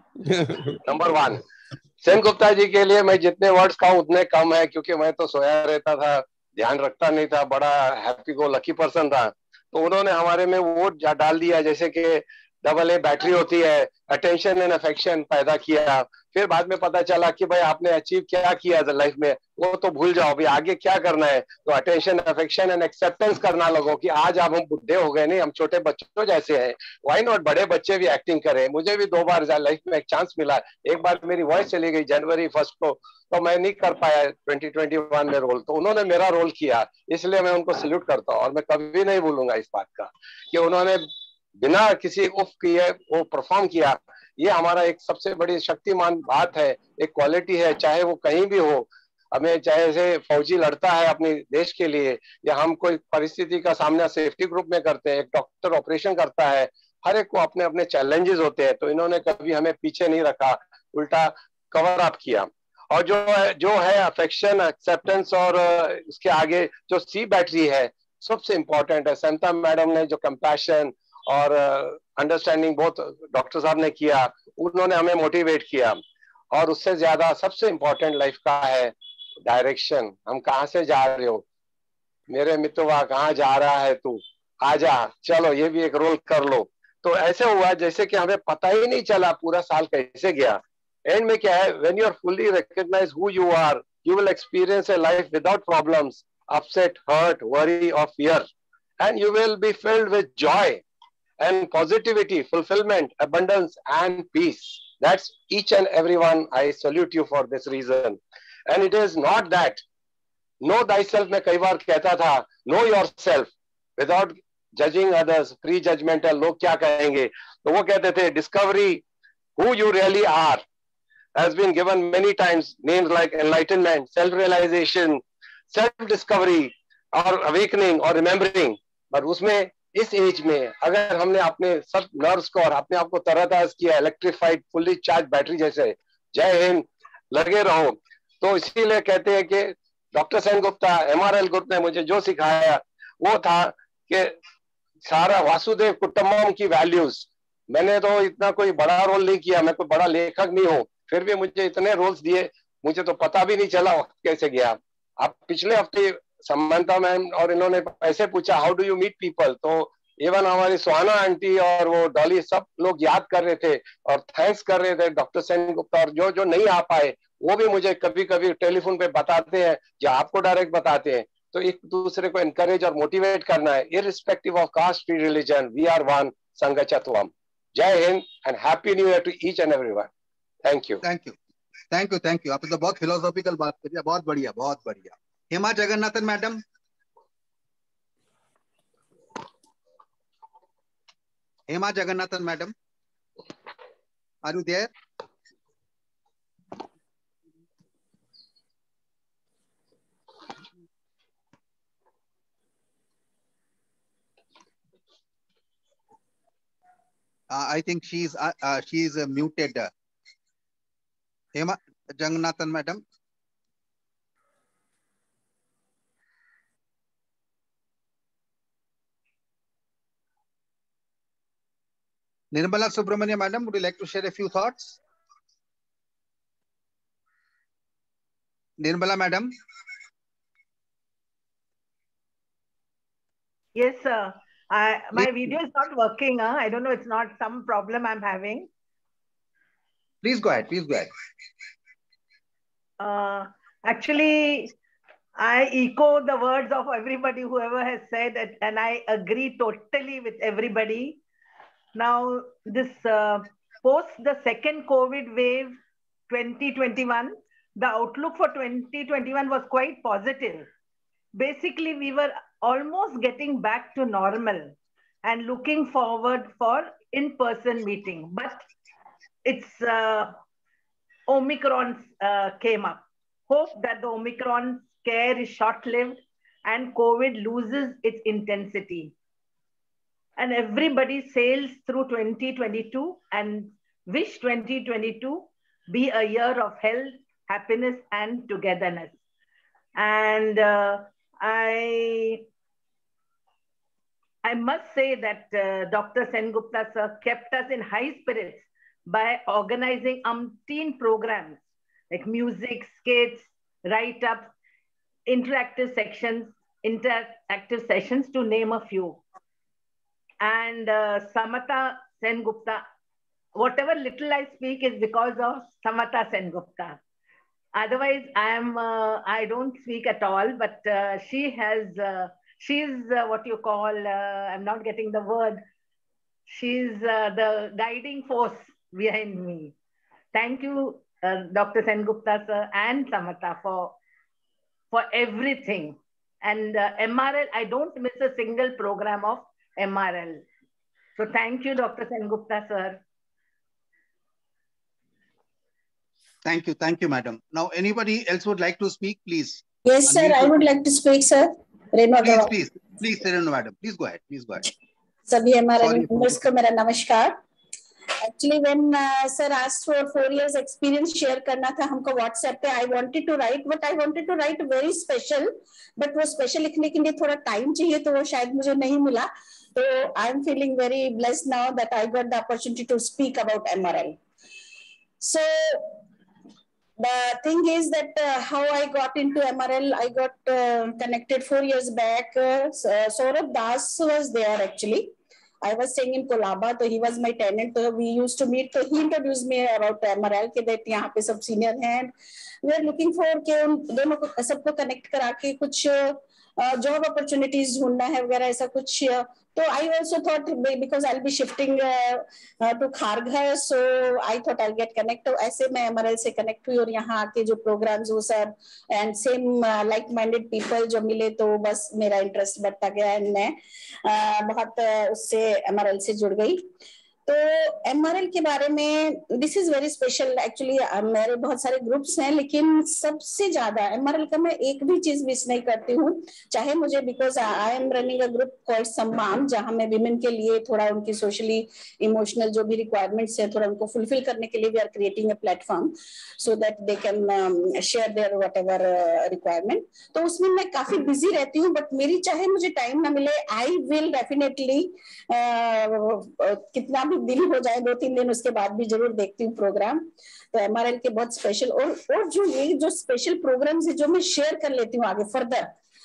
Number one. Sengupta ji के लिए मैं जितने वर्ड्स कहूँ उतने कम है, क्योंकि मैं तो सोया रहता था, ध्यान रखता नहीं था, बड़ा हैप्पी गो लकी पर्सन था। तो उन्होंने हमारे में वो डाल दिया जैसे कि डबल ए बैटरी होती है, अटेंशन एंड अफेक्शन पैदा किया। फिर बाद में पता चला कि भाई आपने अचीव क्या किया लाइफ में, वो तो भूल जाओ, अभी आगे क्या करना है। तो अटेंशन अफेक्शन एंड एक्सेप्टेंस करना लोगों कि आज आप हम बुढ़े हो गए नहीं, हम छोटे बच्चों जैसे हैं, व्हाई नॉट बड़े बच्चे भी एक्टिंग करें। मुझे भी दो बार लाइफ में एक चांस मिला। एक बार मेरी वॉइस चली गई जनवरी फर्स्ट को, तो मैं नहीं कर पाया ट्वेंटी ट्वेंटी वन में रोल, तो उन्होंने मेरा रोल किया, इसलिए मैं उनको सल्यूट करता हूँ। और मैं कभी नहीं भूलूंगा इस बात का कि उन्होंने बिना किसी उफ किए वो परफॉर्म किया। ये हमारा एक सबसे बड़ी शक्तिमान बात है, एक क्वालिटी है, चाहे वो कहीं भी हो। हमें चाहे से फौजी लड़ता है अपने देश के लिए, या हम कोई परिस्थिति का सामना सेफ्टी ग्रुप में करते हैं, एक डॉक्टर ऑपरेशन करता है, हर एक को अपने अपने चैलेंजेस होते हैं। तो इन्होंने कभी हमें पीछे नहीं रखा, उल्टा कवर अप किया। और जो है जो है अफेक्शन, एक्सेप्टेंस और इसके आगे जो सी बैटरी है सबसे इम्पोर्टेंट है। समता मैडम ने जो कंपैशन और अंडरस्टैंडिंग बहुत डॉक्टर साहब ने किया, उन्होंने हमें मोटिवेट किया। और उससे ज्यादा सबसे इम्पोर्टेंट लाइफ का है डायरेक्शन, हम कहाँ से जा रहे हो, मेरे मित्रवा कहाँ जा रहा है तू, आजा, चलो ये भी एक रोल कर लो। तो ऐसे हुआ जैसे कि हमें पता ही नहीं चला पूरा साल कैसे गया। एंड में क्या है, when you are fully recognize who you are, you will experience a life without problems, upset, hurt, worry और fear, and you will be filled with joy and positivity, fulfillment, abundance and peace. That's each and every one. I salute you for this reason. And it is not that know thyself मैं कई बार कहता था, know yourself without judging others, pre-judgmental, लोग क्या कहेंगे। तो वो कहते थे discovery who you really are has been given many times, names like enlightenment, self-realization, self-discovery और awakening और remembering, but उसमें इस एज में अगर हमने अपने सब नर्व्स को और अपने आप को तरोताजा किया, इलेक्ट्रिफाइड फुल्ली चार्ज बैटरी जैसे, जय हिंद, लगे रहो। तो इसीलिए कहते हैं कि डॉक्टर सेनगुप्ता, एमआरएल ग्रुप ने मुझे जो सिखाया वो था कि सारा वासुदेव कुटुंबम की वैल्यूज। मैंने तो इतना कोई बड़ा रोल नहीं किया, मैं कोई बड़ा लेखक नहीं हूँ, फिर भी मुझे इतने रोल्स दिए, मुझे तो पता भी नहीं चला वक्त कैसे गया। अब पिछले हफ्ते समंता मैम और इन्होंने ऐसे पूछा how do you meet people, तो इवन हमारी सुहाना आंटी और वो डॉली सब लोग याद कर रहे थे और थैंक्स कर रहे थे डॉक्टर सेनगुप्ता। और जो जो नहीं आ पाए वो भी मुझे कभी कभी टेलीफोन पे बताते हैं या आपको डायरेक्ट बताते हैं। तो एक दूसरे को एनकरेज और मोटिवेट करना है, irrespective of caste, creed, religion, we are one, संगचत्वम। जय Hind and happy new year to each and everyone. Thank you thank you thank you thank you आपने तो बहुत फिलोसॉफिकल बात करी, बहुत बढ़िया बहुत बढ़िया। Hema Jagannathan madam, Hema Jagannathan madam, are you there? Uh, I think she's uh, uh, she's uh, muted. Uh, Hema Jagannathan madam. Nirmala Subramania madam, would you like to share a few thoughts? Nirmala madam. Yes, sir. I, my video is not working. Huh? I don't know. It's not some problem I'm having. Please go ahead. Please go ahead. Uh, actually, I echo the words of everybody, whoever has said it, and I agree totally with everybody. Now, this uh, post the second COVID wave twenty twenty-one, the outlook for twenty twenty-one was quite positive. Basically, we were almost getting back to normal and looking forward for in-person meeting. But it's uh, Omicron uh, came up. Hope that the Omicron scare is short-lived and COVID loses its intensity. And everybody sails through twenty twenty-two and wish twenty twenty-two be a year of health, happiness, and togetherness. And uh, I, I must say that uh, Doctor Sengupta sir kept us in high spirits by organizing umpteen programs like music, skits, write-ups, interactive sections, interactive sessions, to name a few. And uh, Samata Sengupta, whatever little I speak is because of Samata Sengupta. Otherwise, I am uh, I don't speak at all. But uh, she has uh, she's uh, what you call uh, I'm not getting the word. She's uh, the guiding force behind me. Thank you, uh, Doctor Sengupta sir and Samata for for everything. And uh, M R L, I don't miss a single program of M R L. So thank you, Doctor Sengupta sir. Thank you. Thank you, madam. Now, anybody else would like to speak, please? Yes, sir. I would like to speak, sir. Renu please, please, please, Renu madam. Please go ahead. Please go ahead. Sabhi M R L members ko mera namaskar. Actually, when uh, sir asked for four years experience share karna tha humko WhatsApp pe, I wanted to write, but I wanted to write very special, but wo special likhne ke liye thoda time chahiye, to wo shayad mujhe nahi mila. So I am feeling very blessed now that I got the opportunity to speak about M R L. So the thing is that uh, how I got into M R L, I got uh, connected four years back. Uh, Saurabh Das was there actually. I was staying in Kolaba, so he was my tenant. So we used to meet. So he introduced me about M R L, that यहाँ पे सब senior हैं. We are looking for कि उन दोनों को सबको connect करा के कुछ uh, job opportunities ढूंढना है वगैरह ऐसा कुछ. So I also thought because I'll be shifting uh, uh, to Kharghar, so I thought I'll get connected. ऐसे मैं M R L से connect हुई और यहाँ आके जो programs वो सब and same uh, like-minded people जो मिले तो बस मेरा interest बढ़ता गया and मैं uh, बहुत uh, उससे M R L से जुड़ गई. तो एमआरएल के बारे में this is very special actually. मेरे बहुत सारे ग्रुप्स हैं, लेकिन सबसे ज्यादा एमआरएल का मैं एक भी चीज मिस नहीं करती हूँ, चाहे मुझे, because I am running a group called Samman, जहां मैं विमेन के लिए थोड़ा उनकी सोशली इमोशनल जो भी रिक्वायरमेंट्स है थोड़ा उनको फुलफिल करने के लिए we are creating a platform so that they can share their whatever requirement. तो उसमें मैं काफी बिजी रहती हूँ, बट मेरी चाहे मुझे टाइम ना मिले, आई विल डेफिनेटली कितना भी दिन हो जाए, दो तीन दिन उसके बाद भी जरूर देखती हूँ प्रोग्राम। तो एमआरएल के बहुत स्पेशल और और जो ये जो स्पेशल प्रोग्राम्स है जो मैं शेयर कर लेती हूँ आगे फर्दर,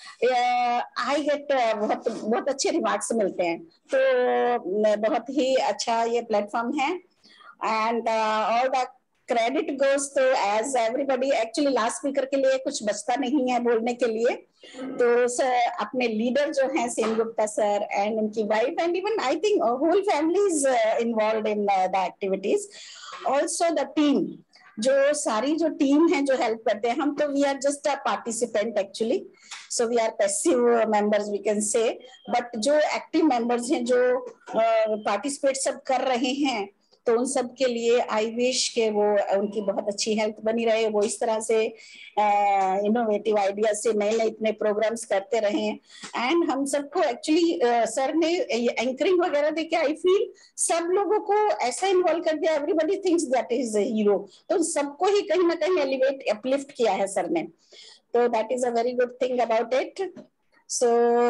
आई गेट बहुत बहुत अच्छे रिमार्क्स मिलते हैं। तो बहुत ही अच्छा ये प्लेटफॉर्म है and all the credit goes to as everybody. Actually last speaker के लिए कुछ बचता नहीं है बोलने के लिए, तो सर अपने लीडर जो हैं सेनगुप्ता सर एंड उनकी wife and even I think whole family is involved in the activities, also the team, जो सारी जो टीम है जो हेल्प करते हैं। हम तो we are just a participant actually, so we are passive members we can say, but जो एक्टिव मेंबर्स हैं जो पार्टिसिपेट uh, सब कर रहे हैं, तो उन सब के लिए आई विश के वो उनकी बहुत अच्छी हेल्थ बनी रहे, वो इस तरह से इनोवेटिव आइडिया से नए नए इतने प्रोग्राम्स करते रहे। एंड हम सबको एक्चुअली सर ने एंकरिंग वगैरह देके आई फील सब लोगों को ऐसा इन्वॉल्व कर दिया, everybody thinks that is a hero, तो सबको ही कहीं ना कहीं एलिवेट अपलिफ्ट किया है सर ने, तो that is a very good thing about it. So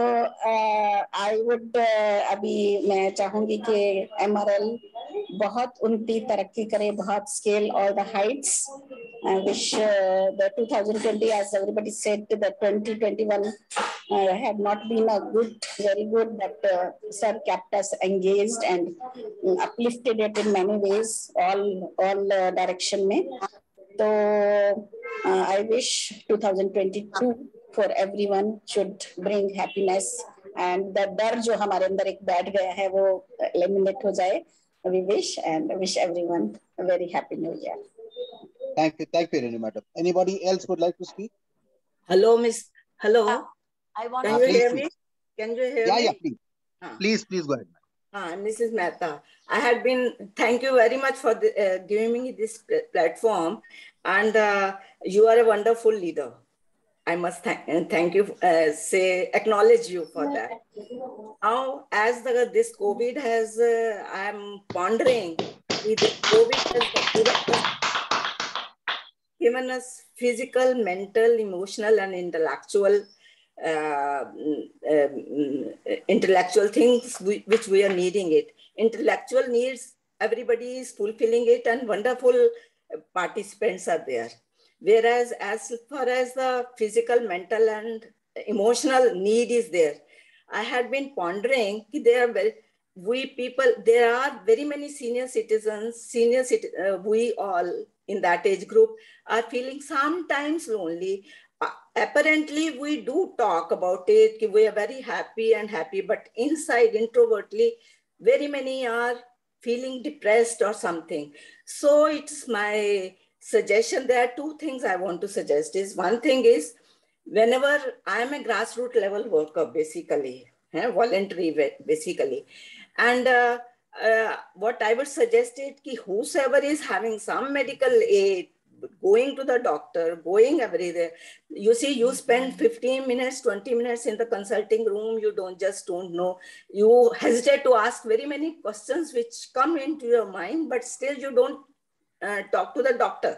I would अभी मैं चाहूंगी कि एमआरएल बहुत उन्नति तरक्की करे, बहुत scale all the heights. I wish uh, the twenty twenty, as everybody said, the twenty twenty-one uh, had not been a good, very good, but uh, sir kept us engaged and uh, uplifted it in many ways, all all uh, direction में. So uh, I wish twenty twenty-two for everyone should bring happiness and the डर जो हमारे अंदर एक बैठ गया है वो eliminate हो जाए. We wish and wish everyone a very happy new year. Thank you, thank you, Renu madam. Anybody else would like to speak? Hello, Miss. Hello. Uh, I want. Can uh, you please, hear please. me? Can you hear yeah, me? Yeah, please. Uh. Please, please go ahead. Uh, Missus Mehta, I had been. Thank you very much for the, uh, giving me this platform, and uh, you are a wonderful leader. I must thank thank you. Uh, say acknowledge you for that. Now, as the this COVID has, uh, I am pondering. This COVID has given us physical, mental, emotional, and intellectual, uh, um, intellectual things we, which we are needing it. Intellectual needs, everybody is fulfilling it, and wonderful participants are there. Whereas as far as the physical, mental, and emotional need is there, I had been pondering there are we people, there are very many senior citizens, senior uh, we all in that age group are feeling sometimes lonely. Uh, apparently, we do talk about it, we are very happy and happy, but inside, introvertly, very many are feeling depressed or something. So it's my suggestion. There are two things I want to suggest. Is one thing is, whenever I am a grassroots level worker, basically, eh, voluntary basically, and uh, uh, what I would suggest is that whosoever is having some medical aid, going to the doctor, going everywhere, you see, you spend fifteen minutes, twenty minutes in the consulting room, you don't just don't know, you hesitate to ask very many questions which come into your mind, but still you don't uh, talk to the doctor.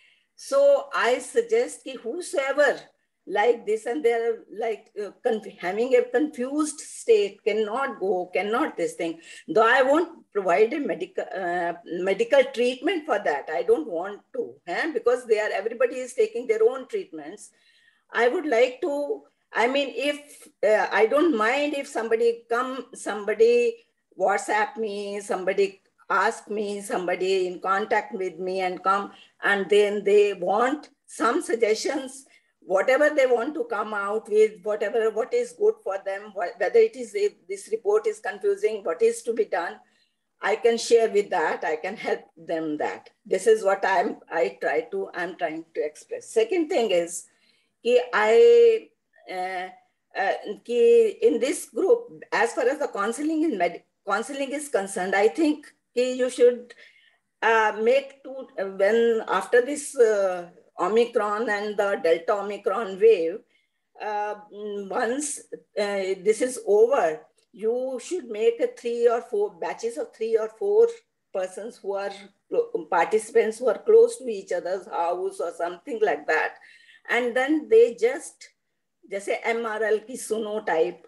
So I suggest that whosoever like this and they're like uh, having a confused state, cannot go, cannot this thing, though I won't provide a medical uh, medical treatment for that. I don't want to, eh? Because they are, everybody is taking their own treatments. I would like to, I mean, if uh, I don't mind if somebody come, somebody WhatsApp me, somebody ask me, somebody in contact with me and come, and then they want some suggestions, whatever they want to come out with, whatever, what is good for them, whether it is, if this report is confusing, what is to be done, I can share with that, I can help them that. This is what I'm, I try to, I'm trying to express. Second thing is, ki I, uh, uh, ki in this group, as far as the counseling, in med counseling is concerned, I think you should uh, make two, when after this uh, Omicron and the Delta Omicron wave, uh, once uh, this is over, you should make a three or four batches of three or four persons who are participants who are close to each other's house or something like that. And then they just, जैसे M R L की सुनो type,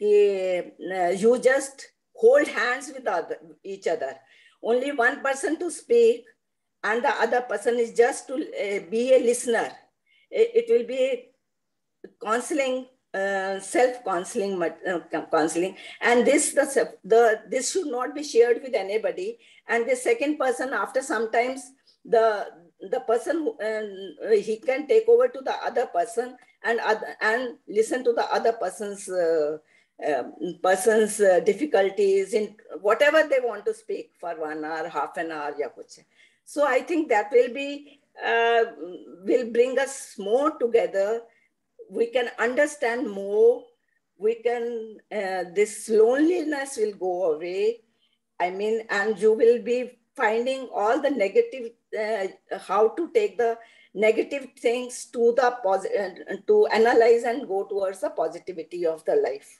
कि you just hold hands with other, each other. Only one person to speak and the other person is just to uh, be a listener. It, it will be counseling, uh, self-counseling, uh, counseling. And this, the, the, this should not be shared with anybody. And the second person, after sometimes, the, the person, who, uh, he can take over to the other person and, other, and listen to the other person's uh, uh, person's uh, difficulties in whatever they want to speak for one hour, half an hour, ya kuch. So I think that will be, uh, will bring us more together. We can understand more. We can, uh, this loneliness will go away. I mean, and you will be finding all the negative, uh, how to take the negative things to the positive, uh, to analyze and go towards the positivity of the life.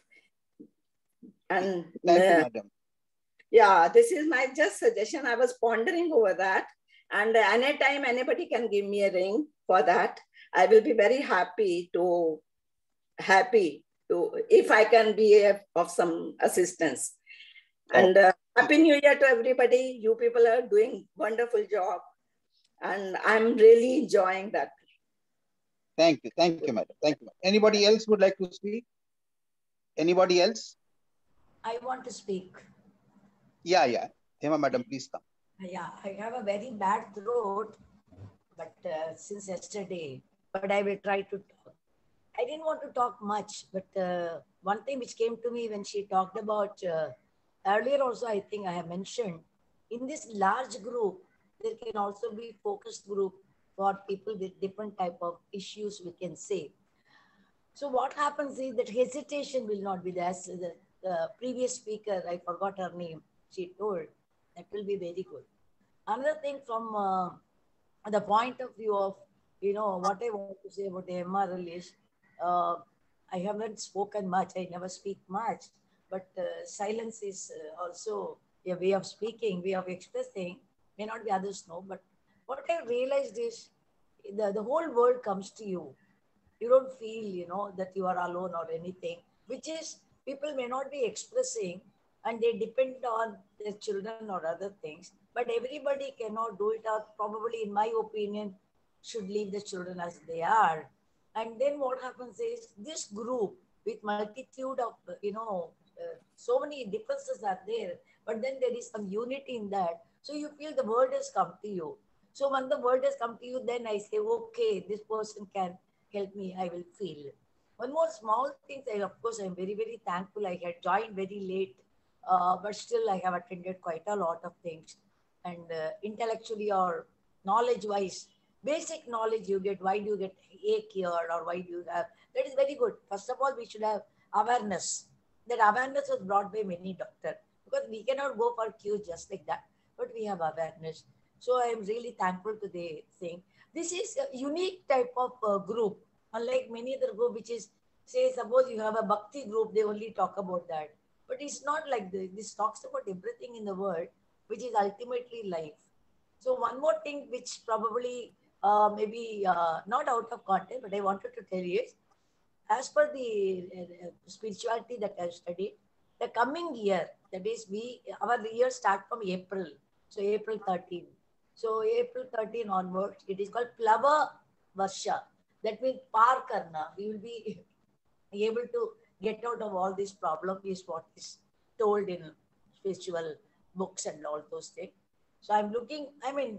And thank uh, you, madam. Yeah, this is my just suggestion. I was pondering over that. And anytime anybody can give me a ring for that, I will be very happy to, happy to, if I can be a, of some assistance. And uh, Happy New Year to everybody. You people are doing wonderful job. And I'm really enjoying that. Thank you. Thank you, madam. Thank you. Anybody else would like to speak? Anybody else? I want to speak. Yeah, yeah. Hema, madam, please come. Yeah, I have a very bad throat, but uh, since yesterday, but I will try to talk. I didn't want to talk much, but uh, one thing which came to me when she talked about, uh, earlier also I think I have mentioned, in this large group, there can also be focused group for people with different type of issues, we can say. So what happens is that hesitation will not be there. As the, the previous speaker, I forgot her name, she told, that will be very good. Another thing from uh, the point of view of, you know, what I want to say about the M R L is, uh, I haven't spoken much, I never speak much, but uh, silence is uh, also a way of speaking, way of expressing, may not be others know, but what I realized is the, the whole world comes to you. You don't feel, you know, that you are alone or anything, which is people may not be expressing and they depend on their children or other things, but everybody cannot do it out. Probably, in my opinion, should leave the children as they are. And then what happens is this group with multitude of, you know, uh, so many differences are there, but then there is some unity in that. So you feel the world has come to you. So when the world has come to you, then I say, okay, this person can help me, I will feel. One more small thing, I, of course, I'm very, very thankful. I had joined very late, uh, but still I have attended quite a lot of things. And uh, intellectually or knowledge-wise, basic knowledge you get, why do you get ache here or why do you have, that is very good. First of all, we should have awareness. That awareness was brought by many doctors because we cannot go for cure just like that, but we have awareness. So I am really thankful to the thing. This is a unique type of uh, group, unlike many other group, which is, say, suppose you have a bhakti group, they only talk about that. But it's not like this. This talks about everything in the world, which is ultimately life. So one more thing, which probably uh, maybe uh, not out of context, but I wanted to tell you is, as per the uh, spirituality that I've studied, the coming year, that is, we our year start from April, so April thirteenth. So April thirteenth onwards, it is called Plava Varsha. That means par karna. We will be able to get out of all this problem, is what is told in spiritual books and all those things. So I'm looking, I mean,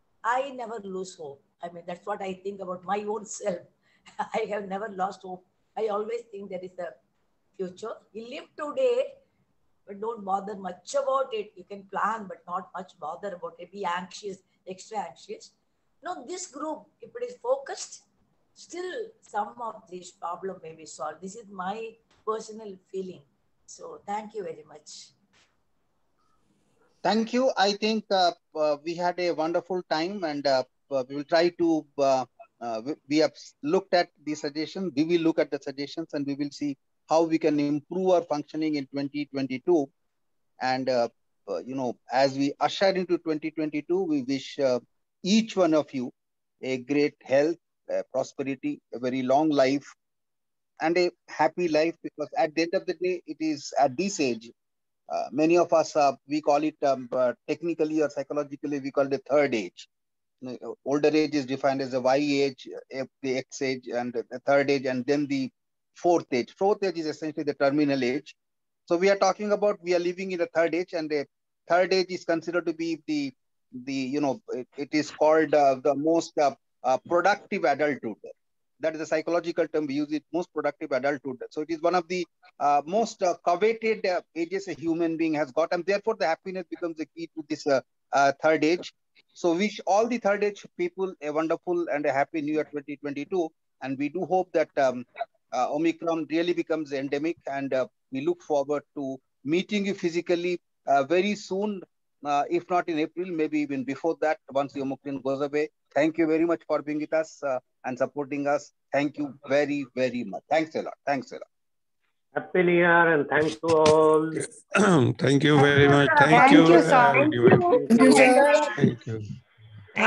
I never lose hope. I mean, that's what I think about my own self. I have never lost hope. I always think there is a future. You live today, but don't bother much about it. You can plan, but not much bother about it. Be anxious, extra anxious. No, this group, if it is focused, still some of these problems may be solved. This is my personal feeling. So thank you very much. Thank you. I think uh, uh, we had a wonderful time, and uh, uh, we will try to, uh, uh, we, we have looked at the suggestions, we will look at the suggestions, and we will see how we can improve our functioning in twenty twenty-two. And, uh, uh, you know, as we usher into twenty twenty-two, we wish uh, each one of you a great health, uh, prosperity, a very long life, and a happy life, because at the end of the day, it is at this age, Uh, many of us, uh, we call it um, uh, technically or psychologically, we call it the third age. You know, older age is defined as the Y age, uh, the X age, and the third age, and then the fourth age. Fourth age is essentially the terminal age. So we are talking about, we are living in the third age, and the third age is considered to be the, the you know, it, it is called uh, the most uh, uh, productive adulthood. That is a psychological term we use, it, most productive adulthood. So it is one of the uh, most uh, coveted uh, ages a human being has got, and therefore the happiness becomes the key to this uh, uh, third age. So wish all the third age people a wonderful and a happy New Year twenty twenty-two, and we do hope that um, uh, Omicron really becomes endemic, and uh, we look forward to meeting you physically uh, very soon, uh, if not in April, maybe even before that, once the Omicron goes away. Thank you very much for being with us uh, and supporting us. Thank you very, very much. Thanks a lot. Thanks a lot. Happy New Year, and thanks to all. Thank you very much. Thank, Thank you, you, sir. everyone. Thank you, sir. Thank you.